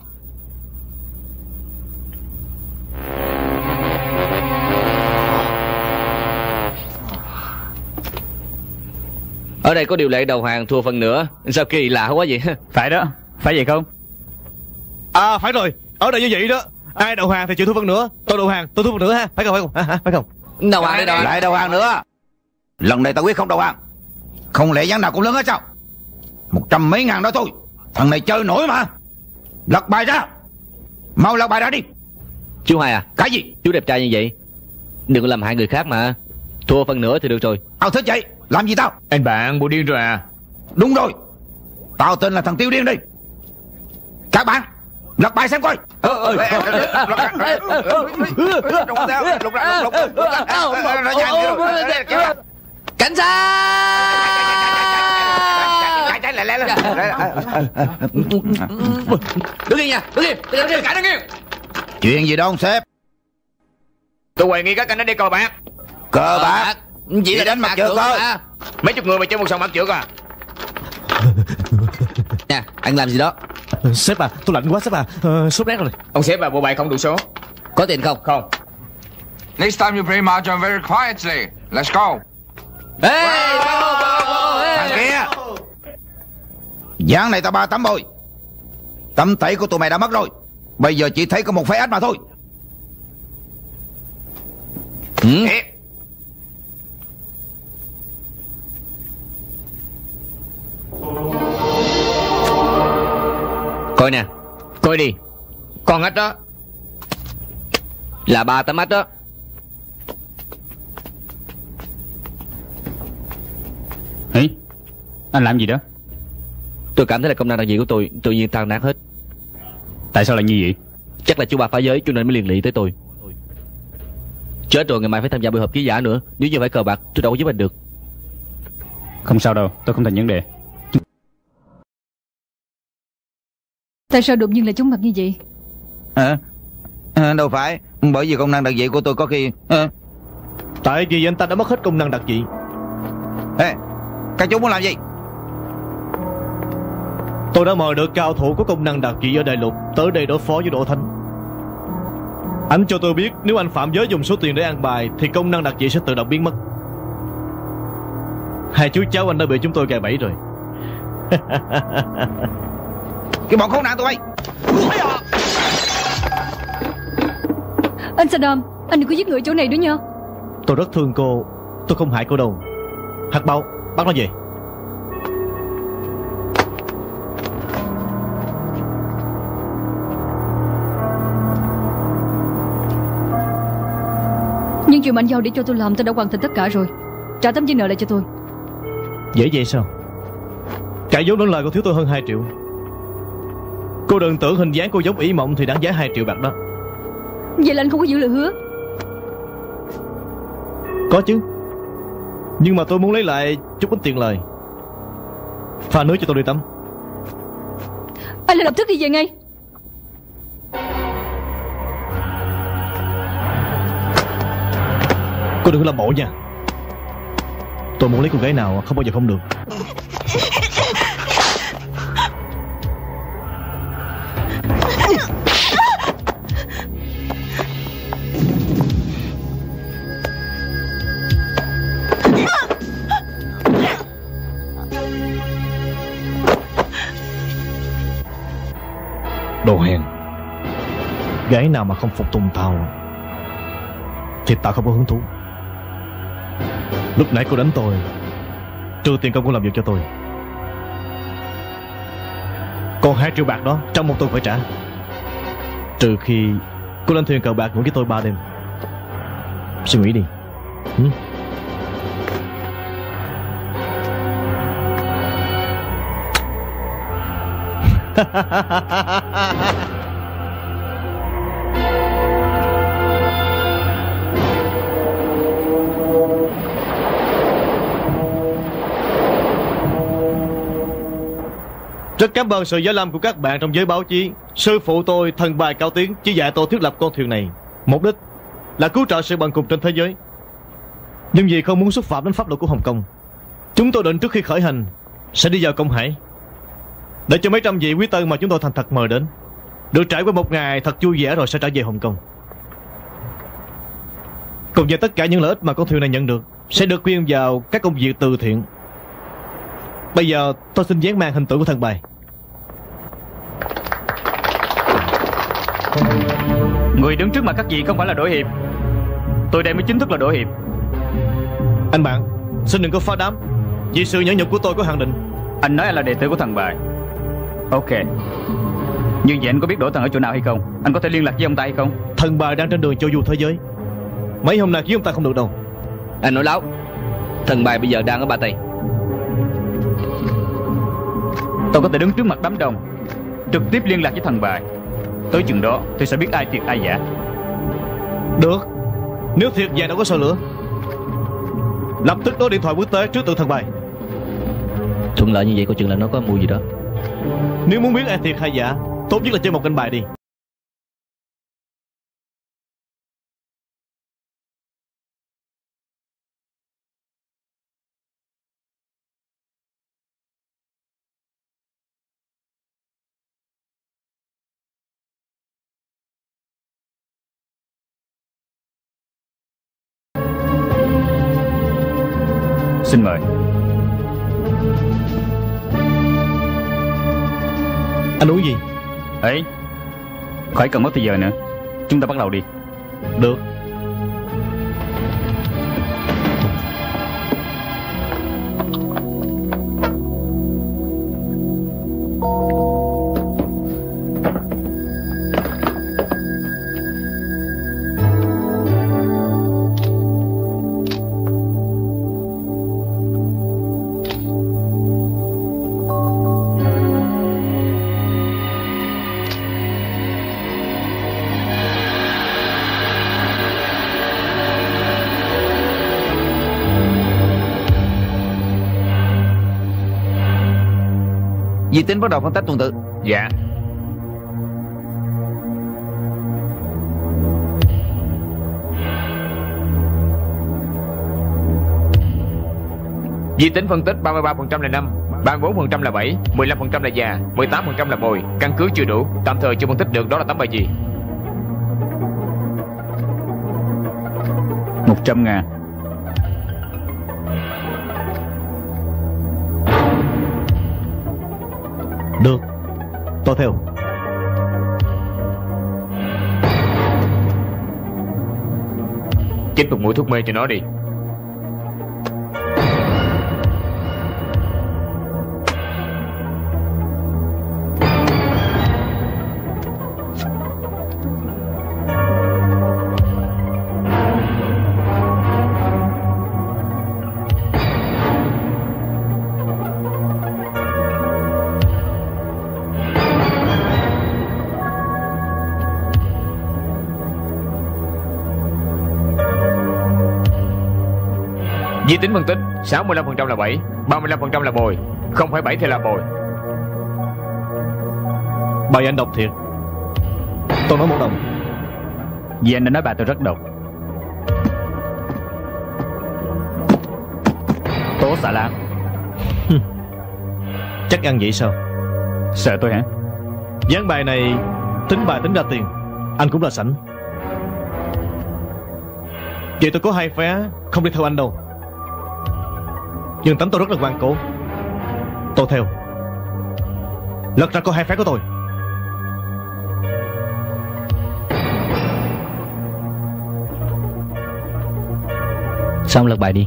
Speaker 6: Ở đây có điều lệ đầu hàng thua phần nữa. Sao kỳ lạ quá vậy?
Speaker 4: Phải đó, phải vậy không?
Speaker 7: À, phải rồi. Ở đây như vậy đó. Ai đầu hàng thì chịu thua phân nữa. Tôi đầu hàng, tôi thua phân nữa ha. Phải không, phải không? À, phải không?
Speaker 6: Đầu hàng đi, đầu hàng.
Speaker 1: Lại đầu hàng nữa. Lần này tao quyết không đầu hàng. Không lẽ gián nào cũng lớn hết sao? Một trăm mấy ngàn đó thôi. Thằng này chơi nổi mà. Lật bài ra. Mau lật bài ra đi.
Speaker 6: Chú Hai à,
Speaker 1: Cái gì?
Speaker 6: chú đẹp trai như vậy đừng có làm hại người khác mà. Thua phần nữa thì được rồi.
Speaker 1: Tao thích vậy. Làm gì tao?
Speaker 2: Anh bạn bộ điên rồi à?
Speaker 1: Đúng rồi. Tao tên là thằng Tiêu Điên đi. Các bạn lật bài xem coi.
Speaker 6: Cảnh sát! Đứng yên nha, đứng yên, đứng yên, cả đứng yên.
Speaker 1: Chuyện gì đó ông sếp?
Speaker 2: Tôi hoài nghi các anh đã đi cờ bạc.
Speaker 1: Cờ bạc?
Speaker 6: Chỉ là
Speaker 1: đánh mặt trượt thôi.
Speaker 2: Mấy chục người mà chơi một sòng mặt trượt à?
Speaker 6: Nè, anh làm gì đó?
Speaker 7: Sếp à, tôi lạnh quá sếp à. Ờ, sốt rét rồi.
Speaker 2: Ông sếp à, bộ bài không đủ số.
Speaker 6: Có tiền không?
Speaker 2: Không.
Speaker 9: Next time you play mahjong very quietly. Let's go.
Speaker 6: Hey, bravo, bravo, hey.
Speaker 1: Thằng kia, ván này tao ba tấm rồi. Tấm tẩy của tụi mày đã mất rồi. Bây giờ chỉ thấy có một phái ách mà thôi.
Speaker 6: Ừ. Coi nè.
Speaker 2: Coi đi. Con ếch đó
Speaker 6: Là ba tấm ếch đó.
Speaker 4: Ý, anh làm gì đó?
Speaker 6: Tôi cảm thấy là công năng đặc dị của tôi tự nhiên tan nát hết.
Speaker 4: Tại sao lại như vậy?
Speaker 6: Chắc là chú ba phá giới cho nên mới liên lụy tới tôi. Chết rồi, ngày mai phải tham gia buổi họp ký giả nữa. Nếu như phải cờ bạc tôi đâu có giúp anh được.
Speaker 4: Không sao đâu, tôi không thành vấn đề.
Speaker 3: Tại sao đột nhiên lại trúng mặt như vậy?
Speaker 1: À, à, đâu phải. Bởi vì công năng đặc dị của tôi có khi à.
Speaker 7: Tại vì anh ta đã mất hết công năng đặc dị.
Speaker 1: Ê, các chú muốn làm gì?
Speaker 7: Tôi đã mời được cao thủ có công năng đặc dị ở đại lục tới đây đối phó với Đỗ Thánh. Anh cho tôi biết nếu anh phạm giới dùng số tiền để ăn bài thì công năng đặc dị sẽ tự động biến mất. Hai chú cháu anh đã bị chúng tôi gài bẫy rồi.
Speaker 1: Cái bọn khốn nạn tụi bay.
Speaker 3: Anh Saddam, anh đừng có giết người chỗ này nữa nha.
Speaker 7: Tôi rất thương cô. Tôi không hại cô đâu. Hắc Bao, bắt nó về.
Speaker 3: Nhưng chuyện mà anh giao để cho tôi làm tôi đã hoàn thành tất cả rồi. Trả tấm giấy nợ lại cho tôi.
Speaker 7: Dễ vậy sao? Cả vốn lẫn lời cô thiếu tôi hơn hai triệu. Cô đừng tưởng hình dáng cô giống ỷ mộng thì đáng giá hai triệu bạc đó.
Speaker 3: Vậy là anh không có giữ lời hứa.
Speaker 7: Có chứ. Nhưng mà tôi muốn lấy lại chút ít tiền lời. Pha nước cho tôi đi tắm.
Speaker 3: Anh lại lập tức đi về ngay.
Speaker 7: Cô đừng có làm bộ nha. Tôi muốn lấy cô gái nào không bao giờ không được. Đồ hèn. Gái nào mà không phục tùng tao thì tao không có hứng thú. Lúc nãy cô đánh tôi, trừ tiền công cô làm việc cho tôi. Còn hai triệu bạc đó trong một tuần phải trả. Trừ khi cô lên thuyền cờ bạc ngủ với tôi ba đêm. Suy nghĩ đi. Ừ? Rất cảm ơn sự giải lâm của các bạn trong giới báo chí. Sư phụ tôi, thần bài cao tiếng, chỉ dạy tôi thiết lập con thuyền này. Mục đích là cứu trợ sự bần cùng trên thế giới. Nhưng vì không muốn xúc phạm đến pháp luật của Hồng Kông, chúng tôi định trước khi khởi hành sẽ đi vào Công Hải, để cho mấy trăm vị quý tân mà chúng tôi thành thật mời đến được trải qua một ngày thật vui vẻ rồi sẽ trở về Hồng Kông. Cùng với tất cả những lợi ích mà con thuyền này nhận được sẽ được quyên vào các công việc từ thiện. Bây giờ tôi xin dán mang hình tượng của thần bài.
Speaker 4: Người đứng trước mặt các vị không phải là Đỗ Hiệp. Tôi đây mới chính thức là Đỗ Hiệp.
Speaker 7: Anh bạn, xin đừng có phá đám. Vì sự nhẫn nhục của tôi có hạn định.
Speaker 4: Anh nói anh là đệ tử của thần bài. Ok. Như vậy anh có biết đổ thần ở chỗ nào hay không? Anh có thể liên lạc với ông ta hay không?
Speaker 7: Thần bài đang trên đường châu du thế giới. Mấy hôm nay kiếm ông ta không được đâu.
Speaker 6: Anh nói láo. Thần bài bây giờ đang ở Ba Tây.
Speaker 4: Tôi có thể đứng trước mặt đám đông, trực tiếp liên lạc với thần bài. Tới chừng đó tôi sẽ biết ai thiệt ai giả.
Speaker 7: Được. Nếu thiệt vậy đâu có sợ lửa. Lập tức đối điện thoại quốc tế trước tượng thần bài.
Speaker 6: Thuận lợi như vậy coi chừng là nó có mùi gì đó.
Speaker 7: Nếu muốn biết ai thiệt hay giả, tốt nhất là chơi một canh bài đi.
Speaker 4: Xin mời.
Speaker 7: Anh uống gì?
Speaker 4: Ấy, khỏi cần mất thời giờ nữa. Chúng ta bắt đầu đi.
Speaker 7: Được.
Speaker 1: Di Tính bắt đầu phân tích tuần tự.
Speaker 2: Dạ. Di Tính phân tích ba mươi ba phần trăm là năm, ba mươi bốn phần trăm là bảy, mười lăm phần trăm là già, mười tám phần trăm là bồi. Căn cứ chưa đủ, tạm thời chưa phân tích được đó là tấm bài gì.
Speaker 4: Một trăm ngàn.
Speaker 7: Được. Tôi theo.
Speaker 2: Chích một mũi thuốc mê cho nó đi. Di Tính phân tích sáu mươi lăm phần trăm là bảy, ba mươi lăm phần trăm là bồi, không phải bảy thì là bồi.
Speaker 7: Bài anh độc thiệt. Tôi nói một đồng.
Speaker 4: Vì anh đã nói bà tôi rất độc. Tố xà lan.
Speaker 7: Chắc ăn vậy sao?
Speaker 4: Sợ tôi hả?
Speaker 7: Dán bài này tính bài tính ra tiền, anh cũng là sảnh. Vậy tôi có hai vé không đi theo anh đâu. Nhưng tánh tôi rất là ngoan cố. Tôi theo. Lật ra có hai vé của tôi.
Speaker 6: Xong lật bài đi.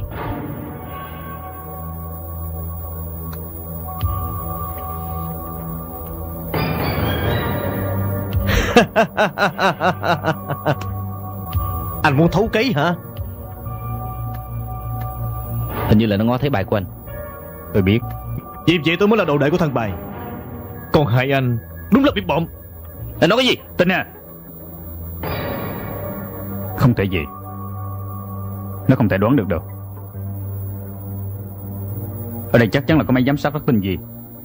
Speaker 7: Anh muốn thấu cấy hả?
Speaker 6: Hình như là nó ngó thấy bài của anh.
Speaker 4: Tôi biết.
Speaker 7: Vì vậy tôi mới là đồ đệ của thằng bài. Còn hai anh đúng là bị bộn.
Speaker 6: Anh nói cái gì?
Speaker 4: Tin à? Không thể gì. Nó không thể đoán được đâu. Ở đây chắc chắn là có máy giám sát rất tinh gì.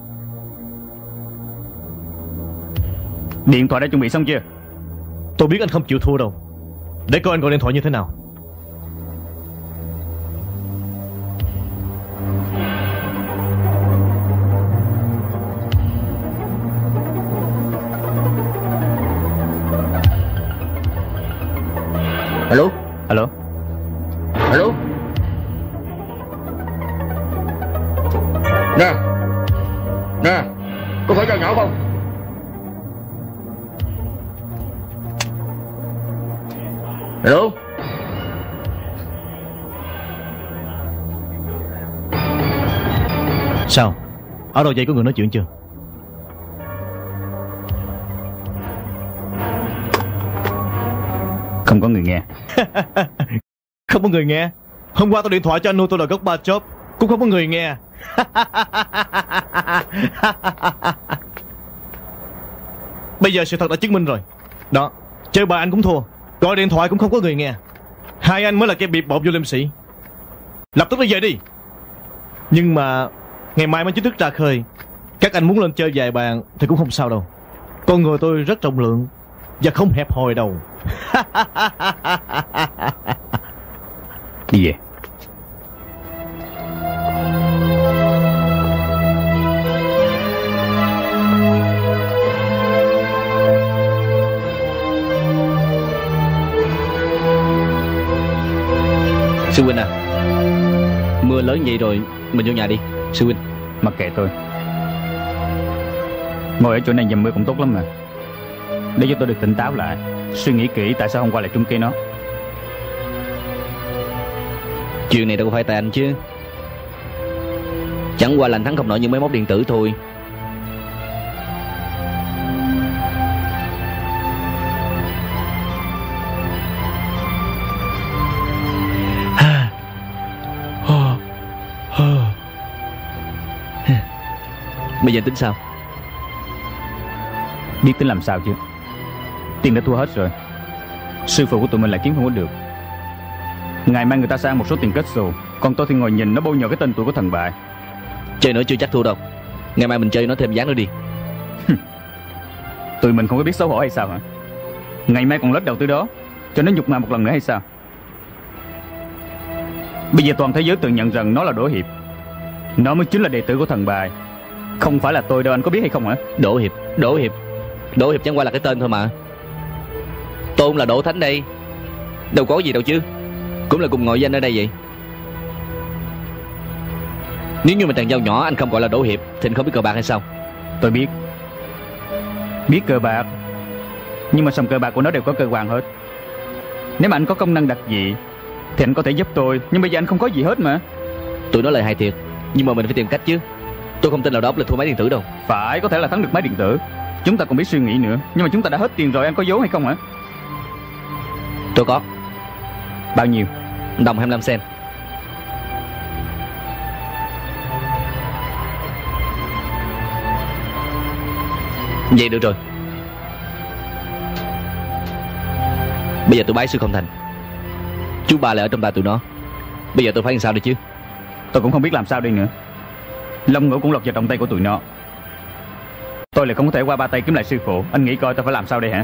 Speaker 4: Điện thoại đã chuẩn bị xong chưa?
Speaker 7: Tôi biết anh không chịu thua đâu. Để coi anh gọi điện thoại như thế nào.
Speaker 6: Alo.
Speaker 4: Alo.
Speaker 6: Alo. Nè. Nè. Có phải trò nhỏ không? Alo.
Speaker 7: Sao? Ở đầu dây có người nói chuyện chưa?
Speaker 4: Không có người nghe.
Speaker 7: Không có người nghe. Hôm qua tôi điện thoại cho anh nuôi tôi là gốc ba chóp, cũng không có người nghe. Bây giờ sự thật đã chứng minh rồi. Đó, chơi bài anh cũng thua, gọi điện thoại cũng không có người nghe. Hai anh mới là kẻ bịp bợm vô liêm sĩ. Lập tức đi về đi. Nhưng mà ngày mai mới chính thức ra khơi. Các anh muốn lên chơi vài bàn thì cũng không sao đâu. Con người tôi rất trọng lượng và không hẹp hòi đâu.
Speaker 4: Đi về.
Speaker 6: Sư huynh à, mưa lớn vậy rồi, mình vô nhà đi. Sư huynh.
Speaker 4: Mặc kệ tôi. Ngồi ở chỗ này dầm mưa cũng tốt lắm mà. Để cho tôi được tỉnh táo lại, suy nghĩ kỹ tại sao hôm qua lại trúng cây nó.
Speaker 6: Chuyện này đâu có phải tại anh chứ. Chẳng qua là anh thắng không nổi những máy móc điện tử thôi. Bây giờ tính sao?
Speaker 4: Biết tính làm sao chứ. Tiền đã thua hết rồi. Sư phụ của tụi mình lại kiếm không có được. Ngày mai người ta sang một số tiền kết xù, còn tôi thì ngồi nhìn nó bôi nhọ cái tên tuổi của thần bại.
Speaker 6: Chơi nữa chưa chắc thua đâu. Ngày mai mình chơi nó thêm ván nữa đi.
Speaker 4: Tụi mình không có biết xấu hổ hay sao hả? Ngày mai còn lết đầu tới đó, cho nó nhục mạ một lần nữa hay sao? Bây giờ toàn thế giới tự nhận rằng nó là Đỗ Hiệp. Nó mới chính là đệ tử của thần bài, không phải là tôi đâu, anh có biết hay không hả?
Speaker 6: Đỗ Hiệp, Đỗ Hiệp Đỗ Hiệp chẳng qua là cái tên thôi mà. Tôn là Đỗ Thánh đây, đâu có gì đâu chứ. Cũng là cùng ngồi danh ở đây vậy. Nếu như mà thằng dao nhỏ anh không gọi là Đỗ Hiệp thì anh không biết cờ bạc hay sao?
Speaker 4: Tôi biết. Biết cờ bạc, nhưng mà sòng cờ bạc của nó đều có cơ quan hết. Nếu mà anh có công năng đặc dị thì anh có thể giúp tôi, nhưng bây giờ anh không có gì hết mà.
Speaker 6: Tụi nó lời hại thiệt, nhưng mà mình phải tìm cách chứ. Tôi không tin là đó là thua máy điện tử đâu.
Speaker 4: Phải, có thể là thắng được máy điện tử. Chúng ta còn biết suy nghĩ nữa. Nhưng mà chúng ta đã hết tiền rồi, anh có giấu hay không hả?
Speaker 6: Tôi có.
Speaker 4: Bao nhiêu?
Speaker 6: Đồng hai mươi lăm sen. Vậy được rồi. Bây giờ tôi bái sư không thành, chú ba lại ở trong tay tụi nó. Bây giờ tôi phải làm sao đây chứ?
Speaker 4: Tôi cũng không biết làm sao đây nữa. Long Ngũ cũng lọt vào trong tay của tụi nó. Tôi lại không có thể qua ba tay kiếm lại sư phụ. Anh nghĩ coi tôi phải làm sao đây hả?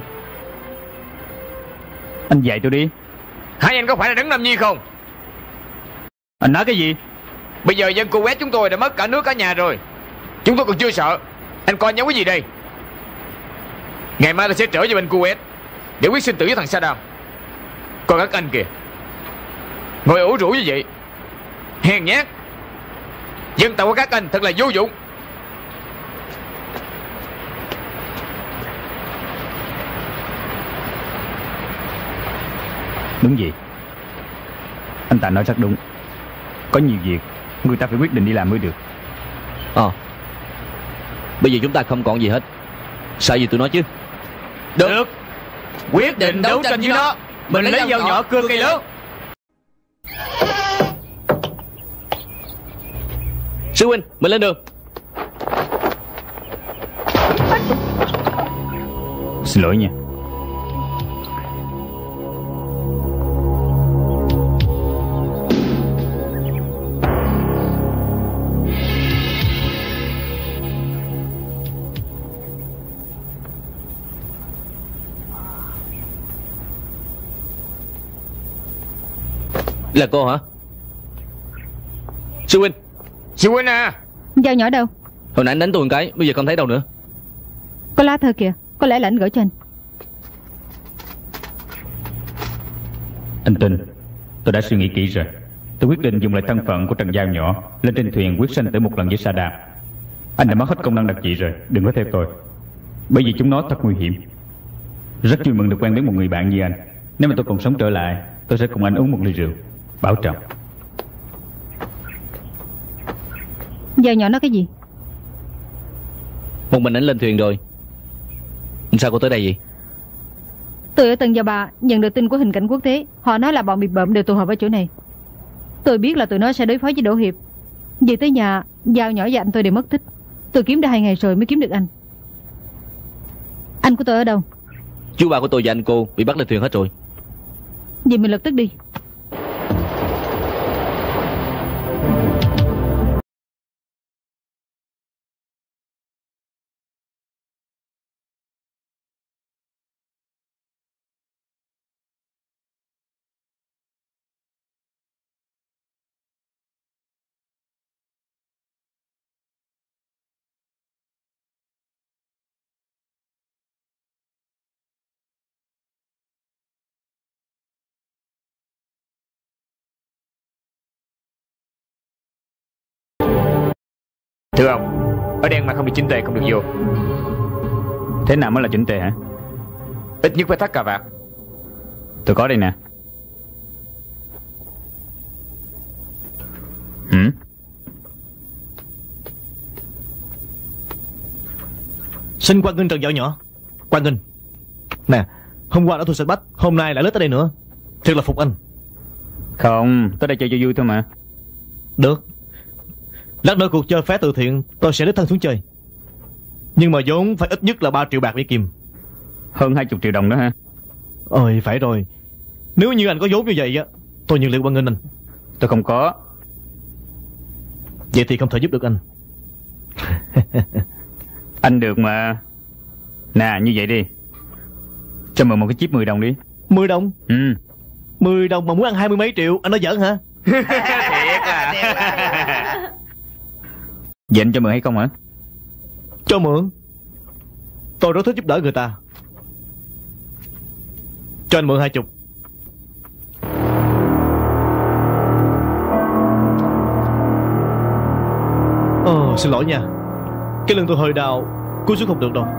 Speaker 4: Anh dạy tôi đi.
Speaker 2: Hai anh có phải là Đấng Nam Nhi không?
Speaker 4: Anh nói cái gì?
Speaker 2: Bây giờ dân Kuwait chúng tôi đã mất cả nước cả nhà rồi. Chúng tôi còn chưa sợ. Anh coi nhớ cái gì đây? Ngày mai tôi sẽ trở về bên Kuwait để quyết sinh tử với thằng Saddam. Còn các anh kìa, ngồi ủ rũ như vậy, hèn nhát. Dân tộc của các anh thật là vô dụng.
Speaker 4: Đúng vậy, anh ta nói rất đúng. Có nhiều việc người ta phải quyết định đi làm mới được.
Speaker 6: Ờ à, bây giờ chúng ta không còn gì hết. Sao gì tụi nó chứ?
Speaker 2: Được, được. Quyết định đấu tranh với nó. Mình, mình lấy dao nhỏ cưa cây lớn.
Speaker 6: Sư huynh, mình lên đường.
Speaker 4: Xin lỗi nha.
Speaker 6: Là cô hả? Sư huynh.
Speaker 2: Sư huynh à.
Speaker 8: Dao nhỏ đâu?
Speaker 6: Hồi nãy anh đánh tôi một cái, bây giờ không thấy đâu nữa.
Speaker 8: Có lá thơ kìa, có lẽ là anh gửi cho anh.
Speaker 4: Anh tin tôi đã suy nghĩ kỹ rồi. Tôi quyết định dùng lại thân phận của Trần Dao Nhỏ lên trên thuyền quyết sinh tử một lần với Saddam. Anh đã mất hết công năng đặc dị rồi, đừng có theo tôi. Bởi vì chúng nó thật nguy hiểm. Rất vui mừng được quen đến một người bạn như anh. Nếu mà tôi còn sống trở lại, tôi sẽ cùng anh uống một ly rượu. Bảo trọng.
Speaker 8: Giờ nhỏ nói cái gì?
Speaker 6: Một mình ảnh lên thuyền rồi. Sao cô tới đây vậy?
Speaker 8: Tôi ở Tân Gia Ba nhận được tin của hình cảnh quốc tế. Họ nói là bọn bị bợm đều tụ họp ở chỗ này. Tôi biết là tụi nó sẽ đối phó với Đỗ Hiệp. Về tới nhà, Giao nhỏ và anh tôi đều mất tích. Tôi kiếm đã hai ngày rồi mới kiếm được anh. Anh của tôi ở đâu?
Speaker 6: Chú ba của tôi và anh cô bị bắt lên thuyền hết rồi.
Speaker 8: Vậy mình lập tức đi.
Speaker 2: Thưa ông, ở đen mà không bị chỉnh tề không được vô.
Speaker 4: Thế nào mới là chỉnh tề hả?
Speaker 2: Ít nhất phải thắt cà vạt.
Speaker 4: Tôi có đây nè. Hử?
Speaker 7: Xin Quan Nghênh Trần Dạo Nhỏ. Quan Nghênh. Nè, hôm qua đã thu sạch bách, hôm nay lại lết tới đây nữa. Thật là phục anh.
Speaker 4: Không, tới đây chơi cho vui thôi mà.
Speaker 7: Được. Lát nữa cuộc chơi phá từ thiện tôi sẽ đích thân xuống chơi. Nhưng mà vốn phải ít nhất là ba triệu bạc để kìm.
Speaker 4: Hơn hai chục triệu đồng đó ha.
Speaker 7: Ôi phải rồi. Nếu như anh có vốn như vậy á, tôi nhận liệu Quan Nghênh anh.
Speaker 4: Tôi không có.
Speaker 7: Vậy thì không thể giúp được anh.
Speaker 4: Anh được mà. Nè như vậy đi, cho mượn một cái chip mười đồng đi.
Speaker 7: Mười đồng?
Speaker 4: Ừ.
Speaker 7: Mười đồng mà muốn ăn hai mươi mấy triệu, anh nói giỡn hả?
Speaker 2: Thiệt à.
Speaker 4: Vậy anh cho mượn hay không hả?
Speaker 7: Cho mượn. Tôi rất thích giúp đỡ người ta. Cho anh mượn hai chục. Ồ, xin lỗi nha. Cái lưng tôi hơi đau, cúi xuống không được đâu.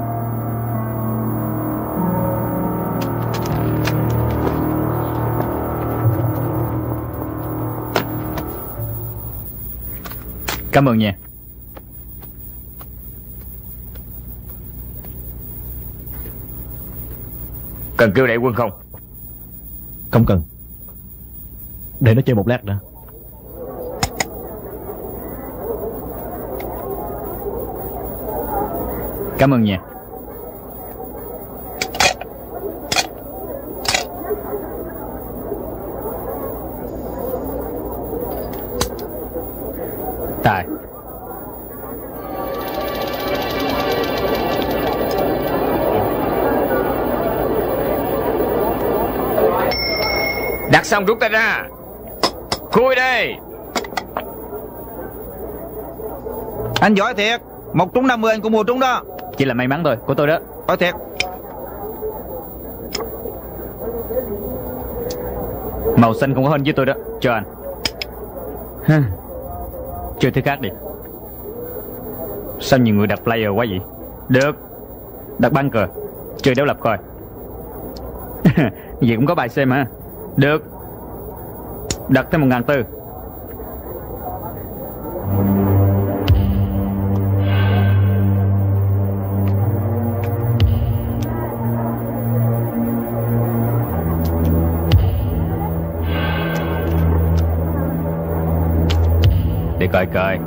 Speaker 4: Cảm ơn nha.
Speaker 2: Cần kêu đại quân không?
Speaker 7: Không cần. Để nó chơi một lát nữa.
Speaker 4: Cảm ơn nha. Tài.
Speaker 2: Đặt xong rút tay ra. Khui đây.
Speaker 1: Anh giỏi thiệt. Một trúng năm mươi anh cũng mua trúng đó.
Speaker 4: Chỉ là may mắn thôi, của tôi đó.
Speaker 1: Giỏi thiệt.
Speaker 4: Màu xanh không có hơn với tôi đó. Cho anh. Ha. Chơi thứ khác đi. Sao nhiều người đặt player quá vậy? Được. Đặt bunker. Chơi đấu lập coi. Vậy cũng có bài xem hả? Được. Đặt thêm một ngàn tư. Để coi coi.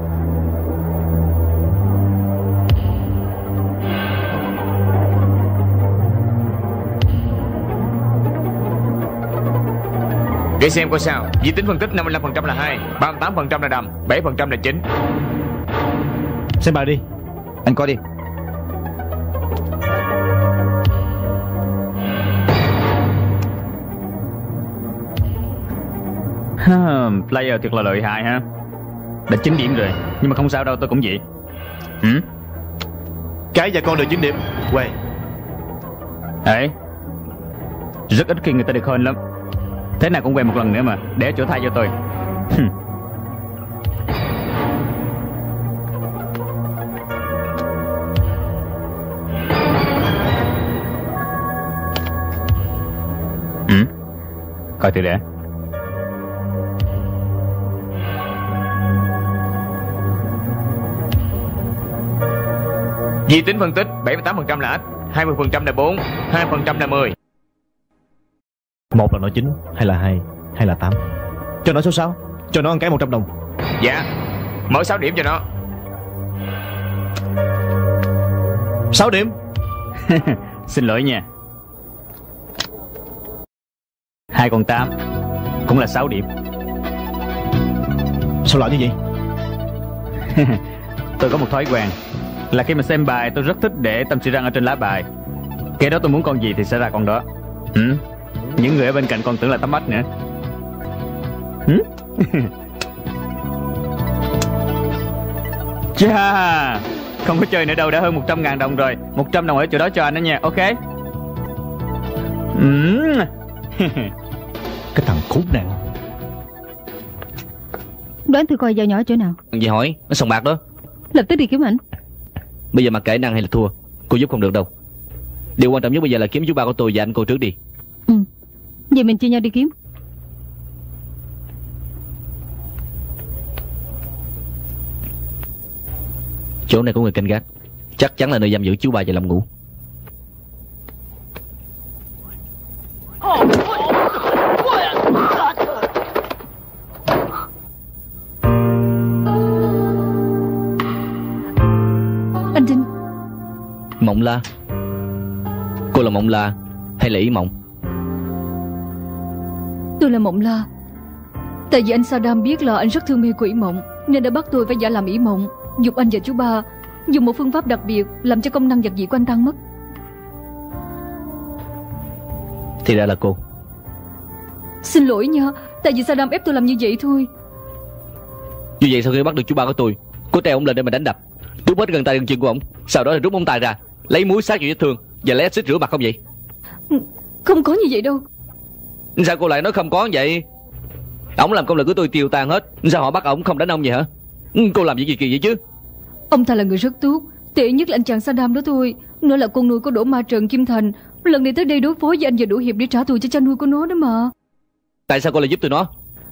Speaker 2: Để xem coi sao. Di tính phân tích năm mươi lăm phần trăm là hai, ba mươi tám phần trăm là đầm, bảy phần trăm là chính.
Speaker 7: Xem bài đi.
Speaker 1: Anh coi đi.
Speaker 4: Player thật là lợi hại ha. Đã chín điểm rồi. Nhưng mà không sao đâu, tôi cũng vậy. Ừ?
Speaker 7: Cái và con đều chín điểm. Quay.
Speaker 4: Ấy. Rất ít khi người ta được hơn lắm. Thế nào cũng quay một lần nữa mà. Để chỗ thay cho tôi. Ừ? Coi thử để.
Speaker 2: Di tính phân tích, bảy mươi tám phần trăm là ếch, hai mươi phần trăm là bốn, hai phần trăm là mười.
Speaker 7: Một là nó chín, hay là hai, hay là tám. Cho nó số sáu, cho nó ăn cái một trăm đồng.
Speaker 2: Dạ, mở sáu điểm cho nó.
Speaker 7: Sáu điểm.
Speaker 4: Xin lỗi nha. Hai con tám cũng là sáu điểm.
Speaker 7: Sao lại như vậy?
Speaker 4: Tôi có một thói quen là khi mà xem bài tôi rất thích để tâm sự răng ở trên lá bài. Cái đó tôi muốn con gì thì sẽ ra con đó. Ừ? Những người ở bên cạnh còn tưởng là tấm ếch nữa. Ừ? Chà, không có chơi nữa đâu, đã hơn một trăm ngàn đồng rồi. Một trăm đồng ở chỗ đó cho anh đó nha, ok? Ừ.
Speaker 7: Cái thằng khốn nạn.
Speaker 8: Đoán thử coi dao nhỏ ở chỗ nào.
Speaker 6: Gì hỏi, nó sòng bạc đó.
Speaker 8: Lập tức đi kiếm ảnh.
Speaker 6: Bây giờ mặc kệ năng hay là thua, cô giúp không được đâu. Điều quan trọng nhất bây giờ là kiếm chú ba của tôi và anh cô trước đi.
Speaker 8: Ừ, vậy mình chia nhau đi kiếm.
Speaker 6: Chỗ này có người canh gác, chắc chắn là nơi giam giữ chú ba và Lâm Ngũ.
Speaker 3: Anh Trinh.
Speaker 6: Mộng La. Cô là Mộng La hay là Ý Mộng?
Speaker 3: Tôi là Mộng La. Tại vì anh Saddam biết là anh rất thương mê của Ý Mộng, nên đã bắt tôi phải giả làm Ý Mộng, dục anh và chú ba dùng một phương pháp đặc biệt làm cho công năng giật dị của anh tăng mất.
Speaker 6: Thì ra là cô.
Speaker 3: Xin lỗi nha, tại vì Saddam ép tôi làm như vậy thôi.
Speaker 6: Như vậy sau khi bắt được chú ba của tôi, cô treo ông lên để mà đánh đập, rút hết gân tay gân chân của ông, sau đó là rút móng tay ra, lấy muối sát vào vết thương và lấy axit rửa mặt không vậy?
Speaker 3: Không có như vậy đâu.
Speaker 6: Sao cô lại nói không có vậy? Ông làm công lực của tôi tiêu tan hết, sao họ bắt ông không đánh ông vậy hả? Cô làm gì kỳ kỳ vậy chứ?
Speaker 3: Ông ta là người rất tốt, tệ nhất là anh chàng Saddam đó thôi. Nó là con nuôi của Đỗ Ma Trần Kim Thành, lần này tới đây đối phó với anh và Đỗ Hiệp để trả thù cho cha nuôi của nó đó mà.
Speaker 6: Tại sao cô lại giúp tụi nó?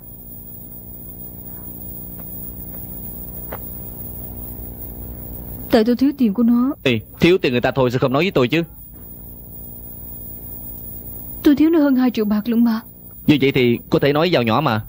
Speaker 3: Tại tôi thiếu tiền của nó.
Speaker 6: Ê, thiếu tiền người ta thôi sao không nói với tôi chứ?
Speaker 3: Tôi thiếu nó hơn hai triệu bạc luôn mà.
Speaker 6: Như vậy thì có thể nói vào nhỏ mà.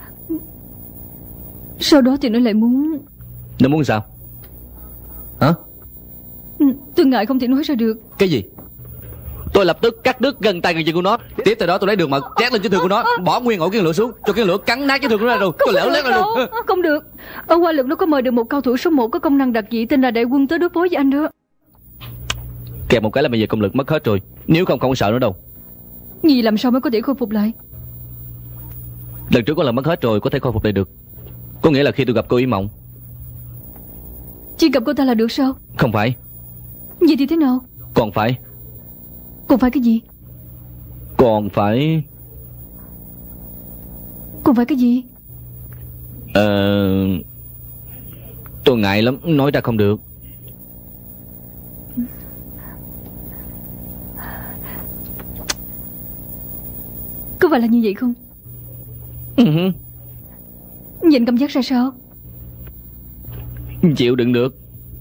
Speaker 3: Sau đó thì nó lại muốn...
Speaker 6: Nó muốn sao? Hả?
Speaker 3: Tôi ngại không thể nói ra được.
Speaker 6: Cái gì? Tôi lập tức cắt đứt gân tay gân chân của nó. Tiếp từ đó tôi lấy đường mật chét lên vết thương của nó, bỏ nguyên ổ kiến lửa xuống, cho kiến lửa cắn nát vết thương của nó ra rồi. Tôi lẻo lét ra luôn.
Speaker 3: Không được. Ở Hoa Lực nó có mời được một cao thủ số một có công năng đặc dị tên là Đại Quân tới đối phó với anh đó.
Speaker 6: Kèm một cái là bây giờ công lực mất hết rồi. Nếu không không sợ nữa đâu.
Speaker 3: Vì làm sao mới có thể khôi phục lại?
Speaker 6: Lần trước có lần mất hết rồi, có thể khôi phục lại được. Có nghĩa là khi tôi gặp cô Ý Mộng.
Speaker 3: Chỉ gặp cô ta là được sao?
Speaker 6: Không phải.
Speaker 3: Vậy thì thế nào?
Speaker 6: Còn phải.
Speaker 3: Còn phải cái gì?
Speaker 6: Còn phải.
Speaker 3: Còn phải cái gì?
Speaker 6: Ờ... Tôi ngại lắm, nói ra không được.
Speaker 3: Có phải là như vậy không?
Speaker 6: Uh-huh.
Speaker 3: Vậy anh cảm giác ra sao?
Speaker 6: Chịu đựng được.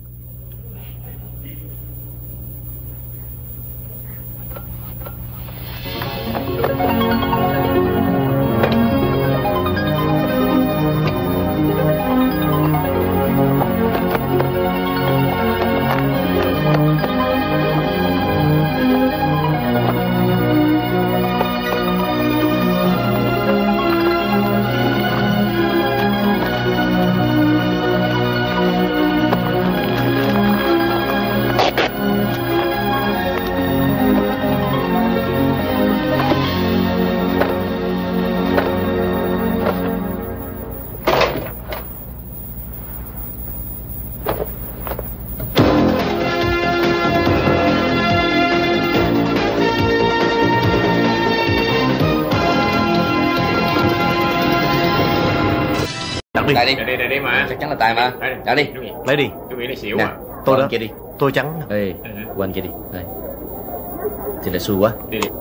Speaker 9: Lại đi.
Speaker 2: Đây đây đây mà.
Speaker 9: Chắc chắn là tài mà. Trả đi.
Speaker 7: Lấy đi.
Speaker 2: Tôi nghĩ là xỉu
Speaker 9: Nè,
Speaker 2: à.
Speaker 7: Tôi đó.
Speaker 9: kia đi.
Speaker 7: Tôi trắng.
Speaker 9: Ê, quên kia đi. Đây. Thì là xui quá.
Speaker 2: Đi đi.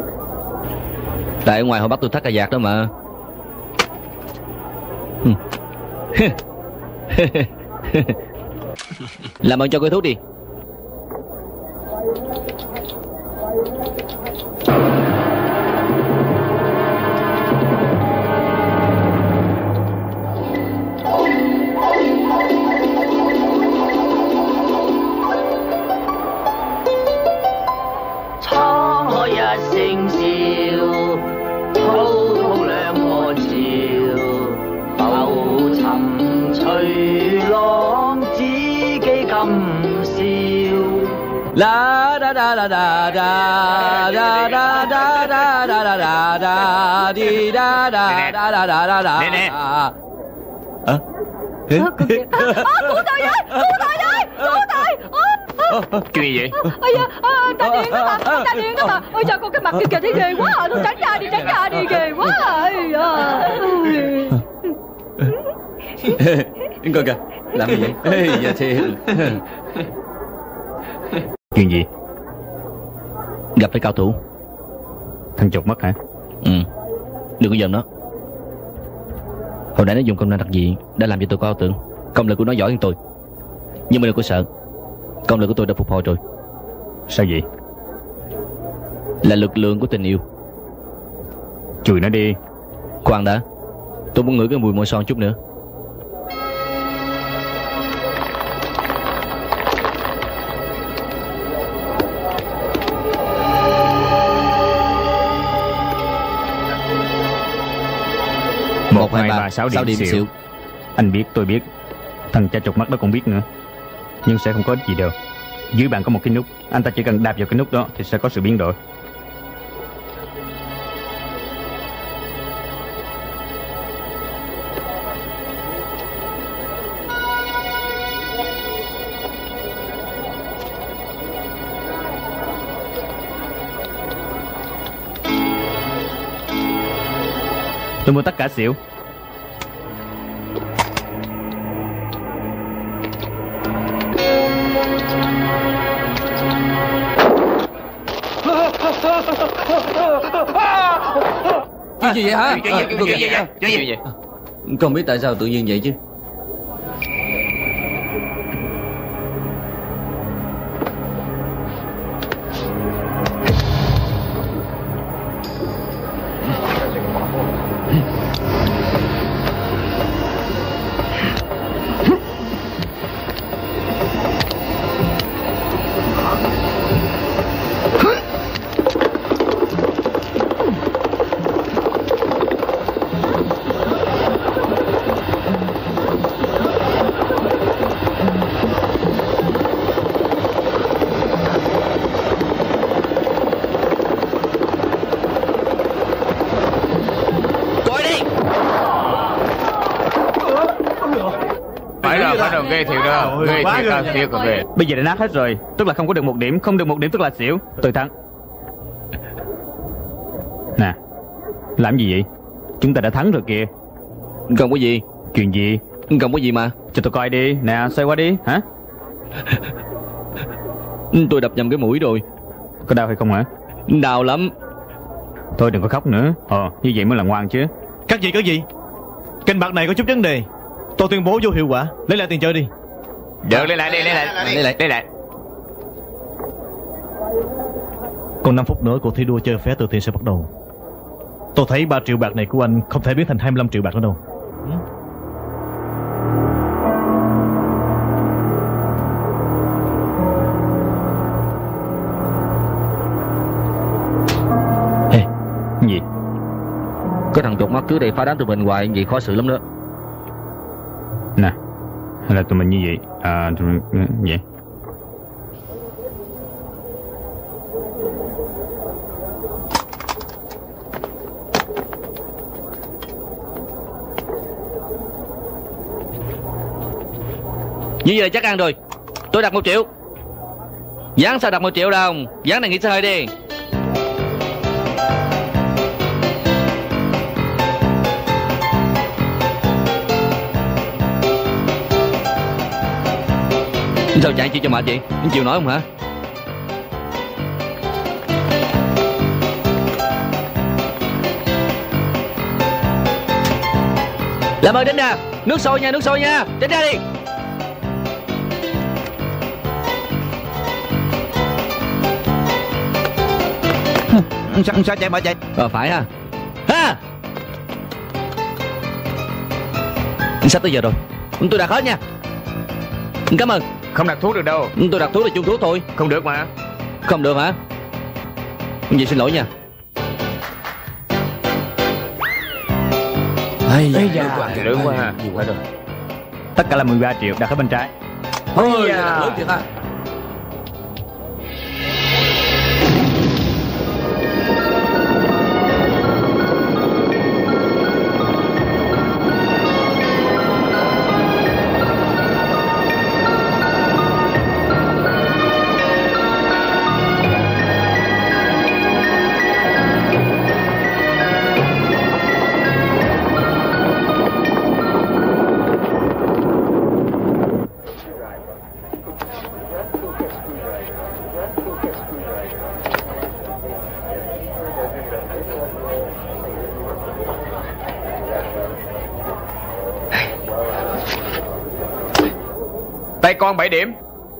Speaker 6: Tại ở ngoài họ bắt tôi thắt cà vạt đó mà. Làm ơn cho gói thuốc đi. La da da da da da da da da da da da da da đi da da da da da da da.
Speaker 2: Nè nè.
Speaker 6: À,
Speaker 3: Cứu tôi với, cứu tôi với, cứu tôi.
Speaker 2: Chuyện gì vậy?
Speaker 3: Ôi da, à, ta điên đó mà, ta điên đó mà. Ôi trời, con cái mặt kia kìa thấy ghê quá à. Thôi tránh ra đi, tránh ra đi, ghê quá à.
Speaker 6: coi kìa, làm gì vậy? Ê, dạ thiệt.
Speaker 4: Chuyện gì?
Speaker 6: Gặp phải cao thủ.
Speaker 4: Thằng chột mất hả?
Speaker 6: Ừ. Đừng có giận nó. Hồi nãy nó dùng công năng đặc dị đã làm cho tôi có ảo tưởng công lực của nó giỏi hơn tôi. Nhưng mà đừng có sợ, công lực của tôi đã phục hồi rồi.
Speaker 4: Sao vậy?
Speaker 6: Là lực lượng của tình yêu.
Speaker 4: Chùi nó đi.
Speaker 6: Khoan đã, tôi muốn ngửi cái mùi môi son chút nữa.
Speaker 4: Một, hai, ba, sáu điểm, điểm xỉu. xỉu Anh biết, tôi biết. Thằng cha chột mắt đó cũng biết nữa. Nhưng sẽ không có ích gì đâu. Dưới bàn có một cái nút, anh ta chỉ cần đạp vào cái nút đó thì sẽ có sự biến đổi. Tôi mua tất cả xỉu.
Speaker 6: Chuyện gì vậy hả?
Speaker 2: Chuyện gì vậy? Chuyện gì vậy?
Speaker 6: Không biết tại sao tự nhiên vậy chứ.
Speaker 2: Ghê thiệt đó, ghê thiệt đó, thiệt còn ghê.
Speaker 4: Bây giờ đã nát hết rồi, tức là không có được một điểm, không được một điểm tức là xỉu. Tôi thắng. Nè, làm gì vậy? Chúng ta đã thắng rồi kìa.
Speaker 6: Không có gì.
Speaker 4: Chuyện gì?
Speaker 6: Không có gì mà.
Speaker 4: Cho tôi coi đi, nè, xoay qua đi, hả?
Speaker 6: Tôi đập nhầm cái mũi rồi.
Speaker 4: Có đau hay không hả?
Speaker 6: Đau lắm.
Speaker 4: Thôi đừng có khóc nữa. Ờ, như vậy mới là ngoan chứ.
Speaker 7: Các gì có gì? Kênh bạc này có chút vấn đề. Tôi tuyên bố vô hiệu quả. Lấy lại tiền chơi đi.
Speaker 2: Được, lấy lại đi, lấy lại, lấy lại, lấy lại.
Speaker 7: Còn năm phút nữa cuộc thi đua chơi vé từ thiện sẽ bắt đầu. Tôi thấy ba triệu bạc này của anh không thể biến thành hai mươi lăm triệu bạc nữa đâu.
Speaker 6: Ê,
Speaker 4: gì?
Speaker 6: Có thằng chột mắt trước đây phá đám tụi mình hoài, vậy khó xử lắm đó.
Speaker 4: Nè, hay là tụi mình như vậy? À, tụi mình vậy.
Speaker 6: Như vậy là chắc ăn rồi. Tôi đặt một triệu. Dán sao đặt một triệu đâu. Dán này nghỉ xe hơi đi. Sao chạy chị cho mệt vậy? Anh chịu nói không hả? Làm ơn đến nè. Nước sôi nha, nước sôi nha. Tránh ra đi.
Speaker 1: Sao, sao chạy mà chạy?
Speaker 6: Ờ phải ha. Ha. Sắp tới giờ rồi. Tôi đặt hết nha. Cảm ơn.
Speaker 2: Không đặt thuốc được đâu.
Speaker 6: Tôi đặt thuốc là chung thuốc thôi.
Speaker 2: Không được mà.
Speaker 6: Không được hả? Vậy xin lỗi nha.
Speaker 5: Ây
Speaker 2: Ây da, lớn quá ha.
Speaker 4: Nhiều quá rồi. Tất cả là mười ba triệu, đặt ở bên trái.
Speaker 5: Ôi da, lớn thiệt ha.
Speaker 2: Tay con bảy điểm.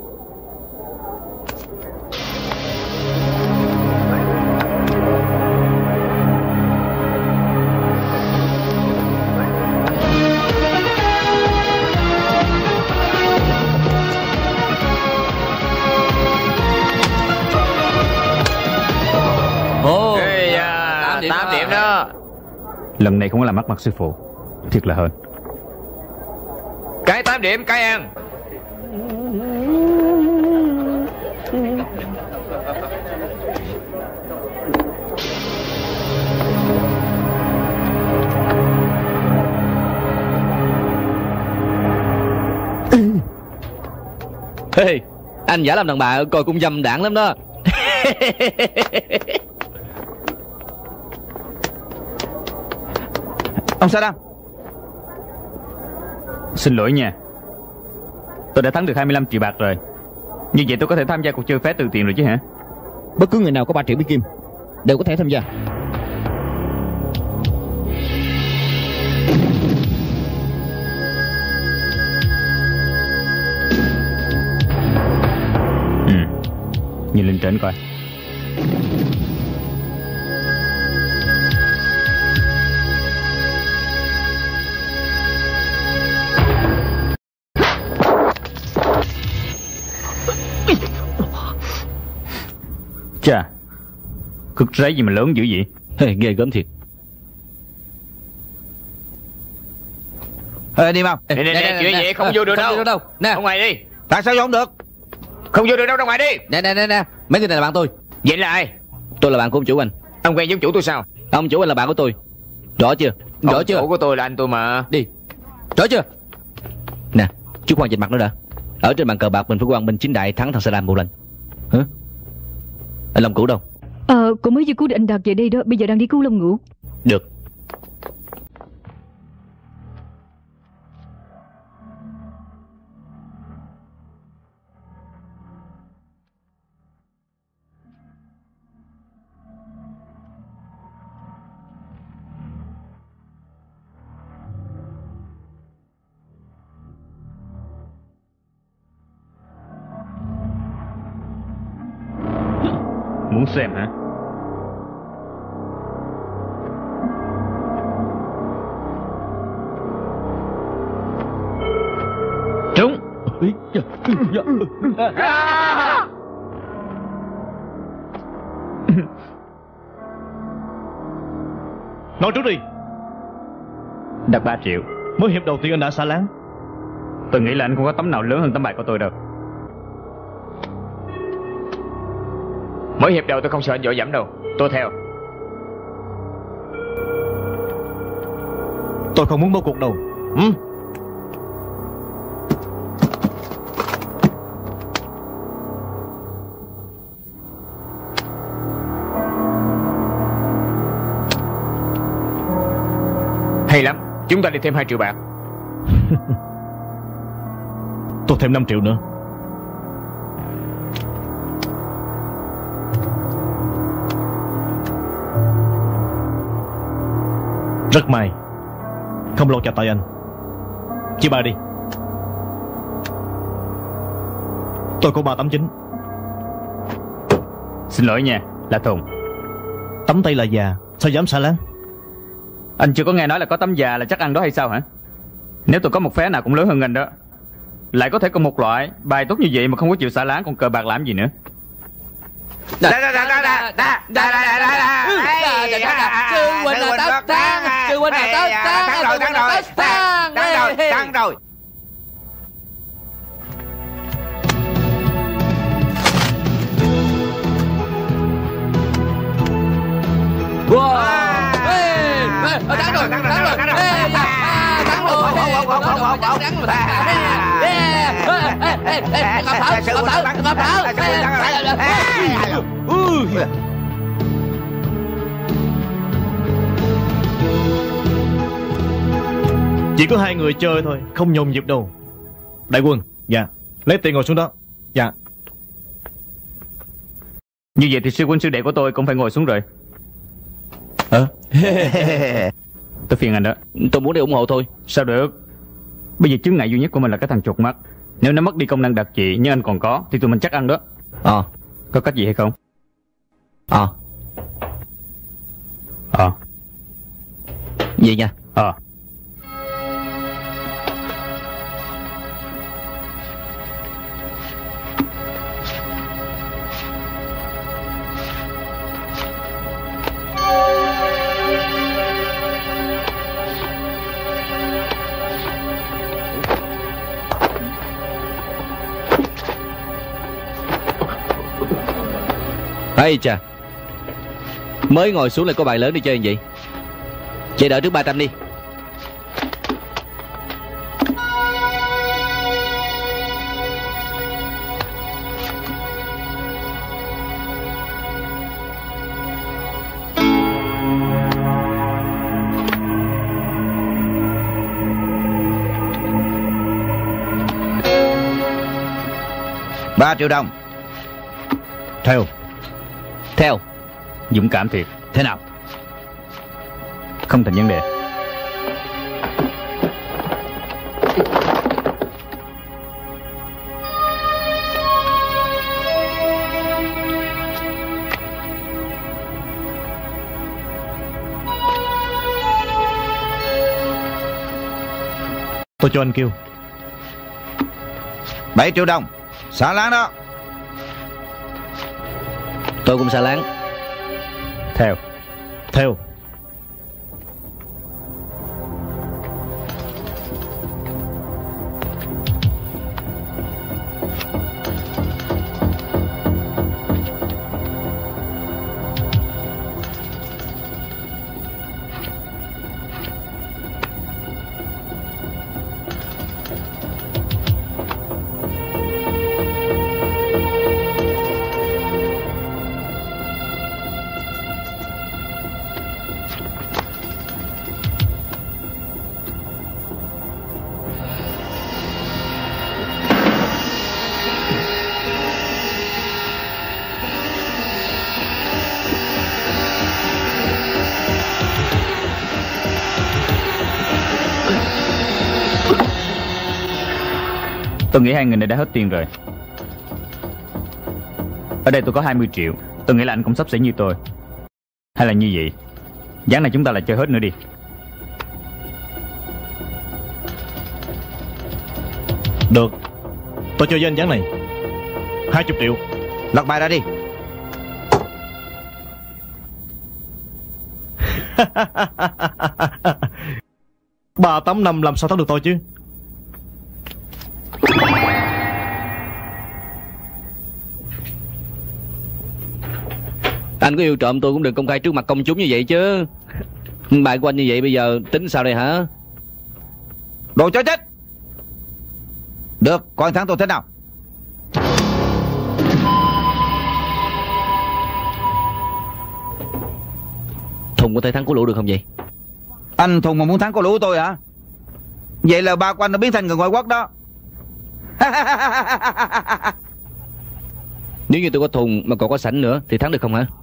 Speaker 5: Ồ,
Speaker 2: Ê da,
Speaker 5: tám điểm
Speaker 2: tám
Speaker 5: đó.
Speaker 2: điểm đó.
Speaker 4: Lần này không có làm mất mặt sư phụ. Thiệt là hên.
Speaker 2: Cái tám điểm, cái ăn.
Speaker 6: Hey, anh giả làm đàn bà coi cũng dâm đảng lắm đó.
Speaker 1: Ông Sa Đăng.
Speaker 4: Xin lỗi nha. Tôi đã thắng được hai mươi lăm triệu bạc rồi. Như vậy tôi có thể tham gia cuộc chơi phé từ tiền rồi chứ hả?
Speaker 5: Bất cứ người nào có ba triệu bí kim đều có thể tham gia.
Speaker 4: Ừ. Nhìn lên trên coi. Chà, cực rấy gì mà lớn dữ vậy?
Speaker 6: Hey, ghê gớm thiệt.
Speaker 1: Ê, đi mau.
Speaker 2: Nè nè nè, chuyện gì không vô được đâu.
Speaker 5: Không vô được đâu. Nè,
Speaker 2: Ra ngoài đi.
Speaker 1: Tại sao vô không được?
Speaker 2: Không vô được đâu, ra ngoài đi.
Speaker 5: nè nè nè nè, mấy người này là bạn tôi.
Speaker 2: Vậy là ai?
Speaker 6: Tôi là bạn của ông chủ anh.
Speaker 2: Ông quen giống chủ tôi sao?
Speaker 6: Ông chủ anh là bạn của tôi. Rõ chưa? Rõ
Speaker 2: Ông
Speaker 6: chưa?
Speaker 2: chủ của tôi là anh tôi mà.
Speaker 6: Đi. Rõ chưa? Nè, chú khoan dịch mặt nữa đã. Ở trên bàn cờ bạc mình phải quang minh chính đại thắng thằng Saddam một lần. Hả? Anh Long Cửu đâu?
Speaker 3: Ờ, cô mới vừa cứu được anh Đạt về đây đó. Bây giờ đang đi cứu Long Ngũ.
Speaker 6: Được.
Speaker 4: Muốn xem hả? Trúng.
Speaker 7: Nói trước đi.
Speaker 4: Đặt ba triệu.
Speaker 7: Mới hiệp đầu tiên anh đã xả láng.
Speaker 4: Tôi nghĩ là anh không có tấm nào lớn hơn tấm bài của tôi đâu.
Speaker 2: Mới hiệp đầu tôi không sợ anh dội dẫm đâu. Tôi theo.
Speaker 7: Tôi không muốn bỏ cuộc đâu. Ừ?
Speaker 2: Hay lắm. Chúng ta đi thêm hai triệu bạc.
Speaker 7: Tôi thêm năm triệu nữa. Rất may không lộ chặt tay anh. Chia bài đi. Tôi có ba tấm chính.
Speaker 4: Xin lỗi nha, là Thùng.
Speaker 7: Tấm tay là già, sao dám xả láng?
Speaker 4: Anh chưa có nghe nói là có tấm già là chắc ăn đó hay sao hả? Nếu tôi có một phé nào cũng lớn hơn anh đó. Lại có thể có một loại bài tốt như vậy mà không có chịu xả láng, còn cờ bạc làm gì nữa.
Speaker 6: Sư huynh là tất thắng, sư huynh là tất thắng,
Speaker 1: thắng rồi, thắng rồi, thắng rồi, thắng rồi.
Speaker 6: Wow. Thắng rồi, thắng rồi, thắng rồi, thắng rồi, thắng rồi, thắng rồi. Ngọc Thảo, Ngọc Thảo, Ngọc Thảo.
Speaker 7: Chỉ có hai người chơi thôi, không nhộn nhịp đâu. Đại quân, dạ. Lấy tiền ngồi xuống đó. Dạ.
Speaker 4: Như vậy thì sư huynh sư đệ của tôi cũng phải ngồi xuống rồi. Ờ Tôi phiền anh đó.
Speaker 6: Tôi muốn đi ủng hộ thôi.
Speaker 4: Sao được? Bây giờ chướng ngại duy nhất của mình là cái thằng chuột mắt. Nếu nó mất đi công năng đặc trị nhưng anh còn có thì tụi mình chắc ăn đó.
Speaker 6: Ờ
Speaker 4: Có cách gì hay không?
Speaker 6: Ờ
Speaker 4: Ờ
Speaker 6: Vậy nha.
Speaker 4: Ờ
Speaker 6: Ây chà, mới ngồi xuống lại có bài lớn đi chơi vậy. Chơi đợi trước ba trăm đi.
Speaker 1: Ba triệu đồng.
Speaker 7: Theo.
Speaker 6: Theo.
Speaker 4: Dũng cảm thiệt.
Speaker 1: Thế nào?
Speaker 4: Không thành vấn đề.
Speaker 7: Tôi cho anh kêu.
Speaker 1: Bảy triệu đồng. Xả láng đó.
Speaker 6: Tôi cũng xả láng.
Speaker 4: Theo.
Speaker 7: Theo.
Speaker 4: Tôi nghĩ hai người này đã hết tiền rồi. Ở đây tôi có hai mươi triệu. Tôi nghĩ là anh cũng sắp xỉ như tôi. Hay là như vậy, ván này chúng ta lại chơi hết nữa đi.
Speaker 7: Được. Tôi chơi với anh ván này hai mươi triệu.
Speaker 1: Lật bài ra đi.
Speaker 7: Ba tám năm làm sao thắng được tôi chứ.
Speaker 6: Anh có yêu trộm tôi cũng đừng công khai trước mặt công chúng như vậy chứ. Bài của anh như vậy bây giờ tính sao đây hả?
Speaker 1: Đồ chó chết. Được, coi thắng tôi thế nào.
Speaker 6: Thùng có thể thắng của lũ được không vậy?
Speaker 1: Anh Thùng mà muốn thắng cô lũ tôi hả? Vậy là ba của anh đã biến thành người ngoại quốc đó.
Speaker 6: Nếu như tôi có Thùng mà còn có Sảnh nữa thì thắng được không hả?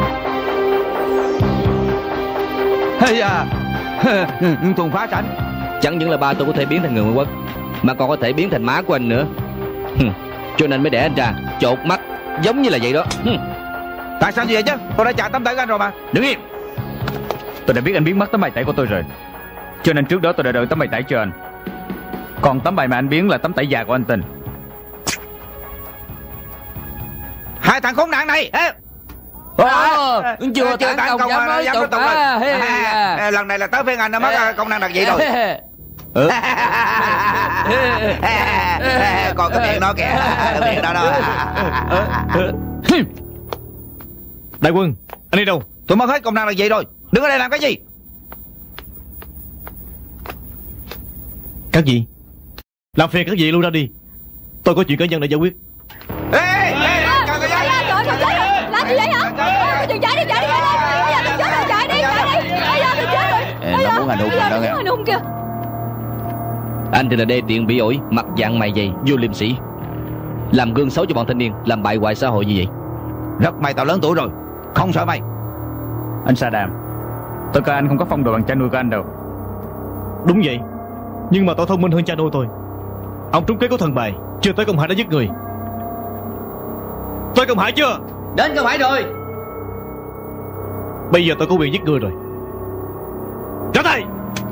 Speaker 1: Hay à. Thùng phá Sảnh.
Speaker 6: Chẳng những là ba tôi có thể biến thành người ngoại quốc, mà còn có thể biến thành má của anh nữa. Cho nên mới để anh ra chột mắt giống như là vậy đó.
Speaker 1: Tại sao như vậy chứ? Tôi đã trả tấm thẻ của anh rồi mà.
Speaker 4: Đứng im. Tôi đã biết anh biến mất tấm bài tẩy của tôi rồi, cho nên trước đó tôi đã đợi tấm bài tẩy cho anh. Còn tấm bài mà anh biến là tấm tẩy già của anh Tình.
Speaker 1: Hai thằng khốn nạn này.
Speaker 6: Ờ, chưa tán công dám nói tục á.
Speaker 1: Lần này là tới phiên anh đã mất công năng đặc dị rồi. Còn cái miệng nó kìa, cái miệng đó đó.
Speaker 7: Đại quân, anh đi đâu?
Speaker 1: Tôi mất hết công năng đặc dị rồi. Đứng ở đây làm cái gì?
Speaker 7: Các gì? Làm phiền các gì luôn ra đi. Tôi có chuyện cá nhân để giải quyết.
Speaker 1: Ê, ê,
Speaker 3: Trời ơi, làm gì vậy hả? Đừng chạy đi, chạy đi, chạy đi. Bây giờ đừng chết rồi, chạy đi, chạy đi. Bây giờ đừng chết rồi.
Speaker 1: Nó muốn hành hung đó nghe.
Speaker 3: Hành hung kìa.
Speaker 6: Anh thì là đê tiện bỉ ổi, mặt dạng mày dày, vô liêm sĩ, làm gương xấu cho bọn thanh niên, làm bại hoại xã hội như vậy.
Speaker 1: Rất may tao lớn tuổi rồi, không sợ mày.
Speaker 4: Anh Saddam, tôi coi anh không có phong độ bằng cha nuôi của anh đâu.
Speaker 7: Đúng vậy, nhưng mà tôi thông minh hơn cha nuôi tôi. Ông trúng kế của thần bài, chưa tới công hải đã giết người. Tới công hải chưa?
Speaker 5: Đến công hải rồi.
Speaker 7: Bây giờ tôi có quyền giết người rồi. Ra tay.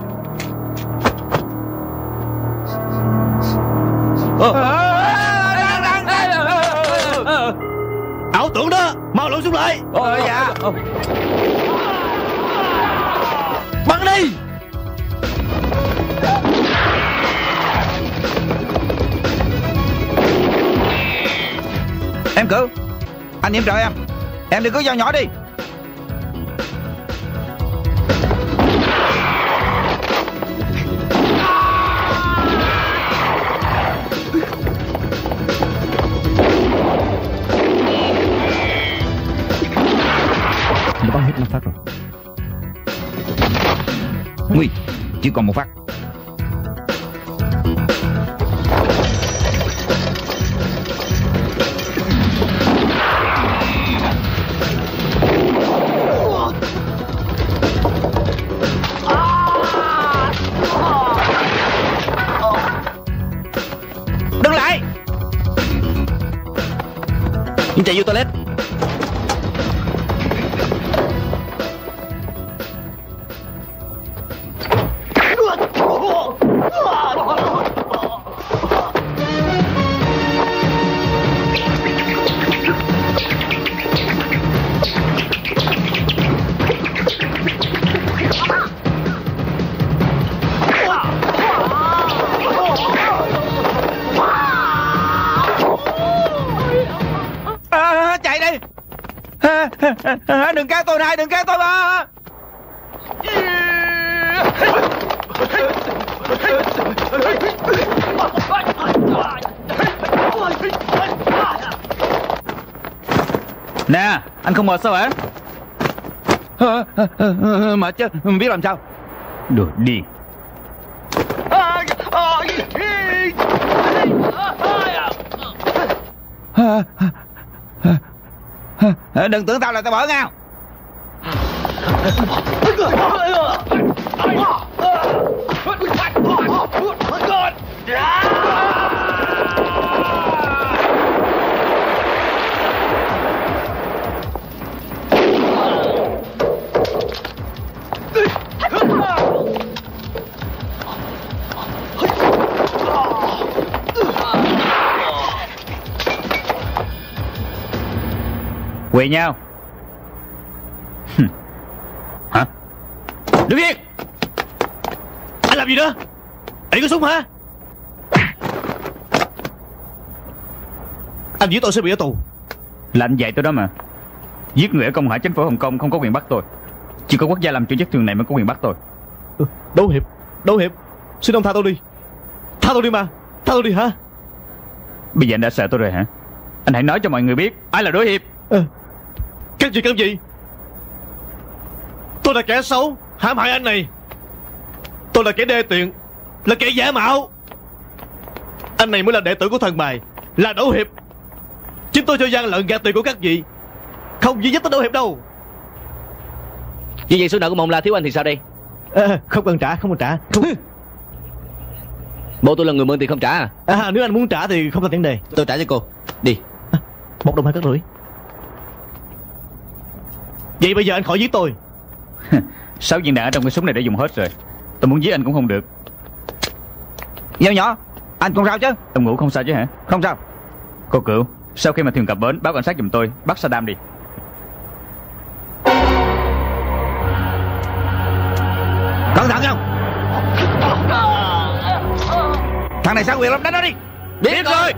Speaker 7: Ảo tưởng đó, mau lộn xuống lại.
Speaker 1: Ôi dạ.
Speaker 7: Bắn đi.
Speaker 1: Em cứu. Anh yểm trợ em. Em đừng có dao nhỏ đi.
Speaker 4: Nó bắn hết năm phát rồi.
Speaker 1: Nguy, chỉ còn một phát. Đứng lại.
Speaker 6: Nhưng chạy vô toilet.
Speaker 1: Chạy đi. Đừng kéo tôi này, đừng kéo tôi mà.
Speaker 4: Nè, anh không mệt sao hả?
Speaker 1: Mệt chứ, biết làm sao.
Speaker 4: Đồ điên.
Speaker 1: Đừng tưởng tao là tao bỏ ngao.
Speaker 4: Quỳ nhau. Hả?
Speaker 7: Đứng yên. Anh làm gì đó? Anh có súng hả? Anh giết tôi sẽ bị ở tù.
Speaker 4: Là anh dạy tôi đó mà. Giết người ở công hải chính phủ Hồng Kông không có quyền bắt tôi. Chỉ có quốc gia làm chủ vết thương này mới có quyền bắt tôi.
Speaker 7: Ừ, Đấu Hiệp, Đấu Hiệp, xin ông tha tôi đi. Tha tôi đi mà, tha tôi đi hả?
Speaker 4: Bây giờ anh đã sợ tôi rồi hả? Anh hãy nói cho mọi người biết ai là Đối Hiệp.
Speaker 7: À, cái gì cái gì? Tôi là kẻ xấu hãm hại anh này. Tôi là kẻ đê tiện, là kẻ giả mạo. Anh này mới là đệ tử của thần bài, là Đấu Hiệp. Chính tôi cho gian lận gạt tiền của các vị, không duy nhất tới Đấu Hiệp đâu.
Speaker 6: Như vậy số nợ của Mộng La thiếu anh thì sao đây?
Speaker 7: À, không cần trả, không cần trả không...
Speaker 6: Bộ tôi là người mượn tiền không trả à?
Speaker 7: À, nếu anh muốn trả thì không thành vấn đề.
Speaker 5: Tôi trả cho cô. Đi.
Speaker 7: À, một đồng hai cất rưỡi. Vậy bây giờ anh khỏi giết tôi.
Speaker 4: Sáu viên đạn ở trong cái súng này đã dùng hết rồi. Tôi muốn giết anh cũng không được.
Speaker 1: Dao nhỏ, anh không sao chứ?
Speaker 4: Ông ngủ không sao chứ hả?
Speaker 1: Không sao.
Speaker 4: Cô Cửu, sau khi mà thuyền cập bến báo cảnh sát giùm tôi, bắt Saddam đi.
Speaker 1: Cẩn thận không? Thằng này sao quyền lắm, đánh nó đi.
Speaker 5: Biết, Biết rồi.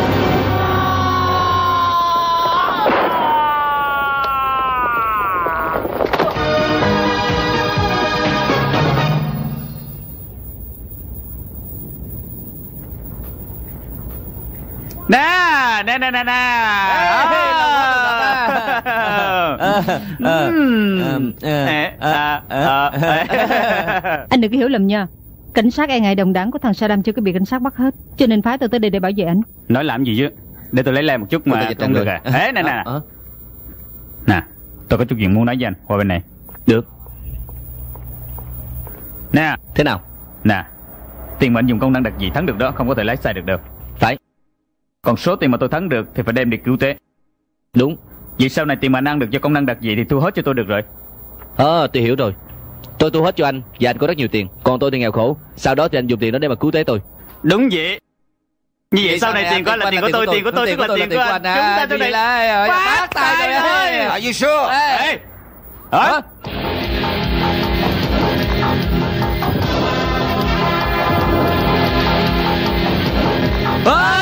Speaker 4: Nè, nè, nè, nè, nè.
Speaker 8: Anh đừng có hiểu lầm nha. Cảnh sát e ngại đồng đảng của thằng Saddam chưa có bị cảnh sát bắt hết, cho nên phái tôi tới đây để bảo vệ anh.
Speaker 4: Nói làm gì chứ? Để tôi lấy le một chút mà không được à? Ê, nè nè. Nè, tôi có chút chuyện muốn nói với anh. Qua bên này.
Speaker 6: Được.
Speaker 4: Nè.
Speaker 6: Thế nào?
Speaker 4: Nè, tiền mà anh dùng công năng đặc dị thắng được đó không có thể lái sai được đâu.
Speaker 6: Phải.
Speaker 4: Còn số tiền mà tôi thắng được thì phải đem đi cứu tế.
Speaker 6: Đúng.
Speaker 4: Vậy sau này tiền mà anh ăn được do công năng đặc dị thì thu hết cho tôi được rồi.
Speaker 6: Ờ, tôi hiểu rồi. Tôi thu hết cho anh và anh có rất nhiều tiền. Còn tôi thì nghèo khổ. Sau đó thì anh dùng tiền đó để mà cứu tế tôi.
Speaker 4: Đúng vậy. Như vậy sau này tiền của anh là tiền của tôi, tiền của tôi tức là tiền của anh. Chúng ta tới đây phát tài rồi.
Speaker 1: Are you sure?
Speaker 4: Ê. Hả?
Speaker 5: À!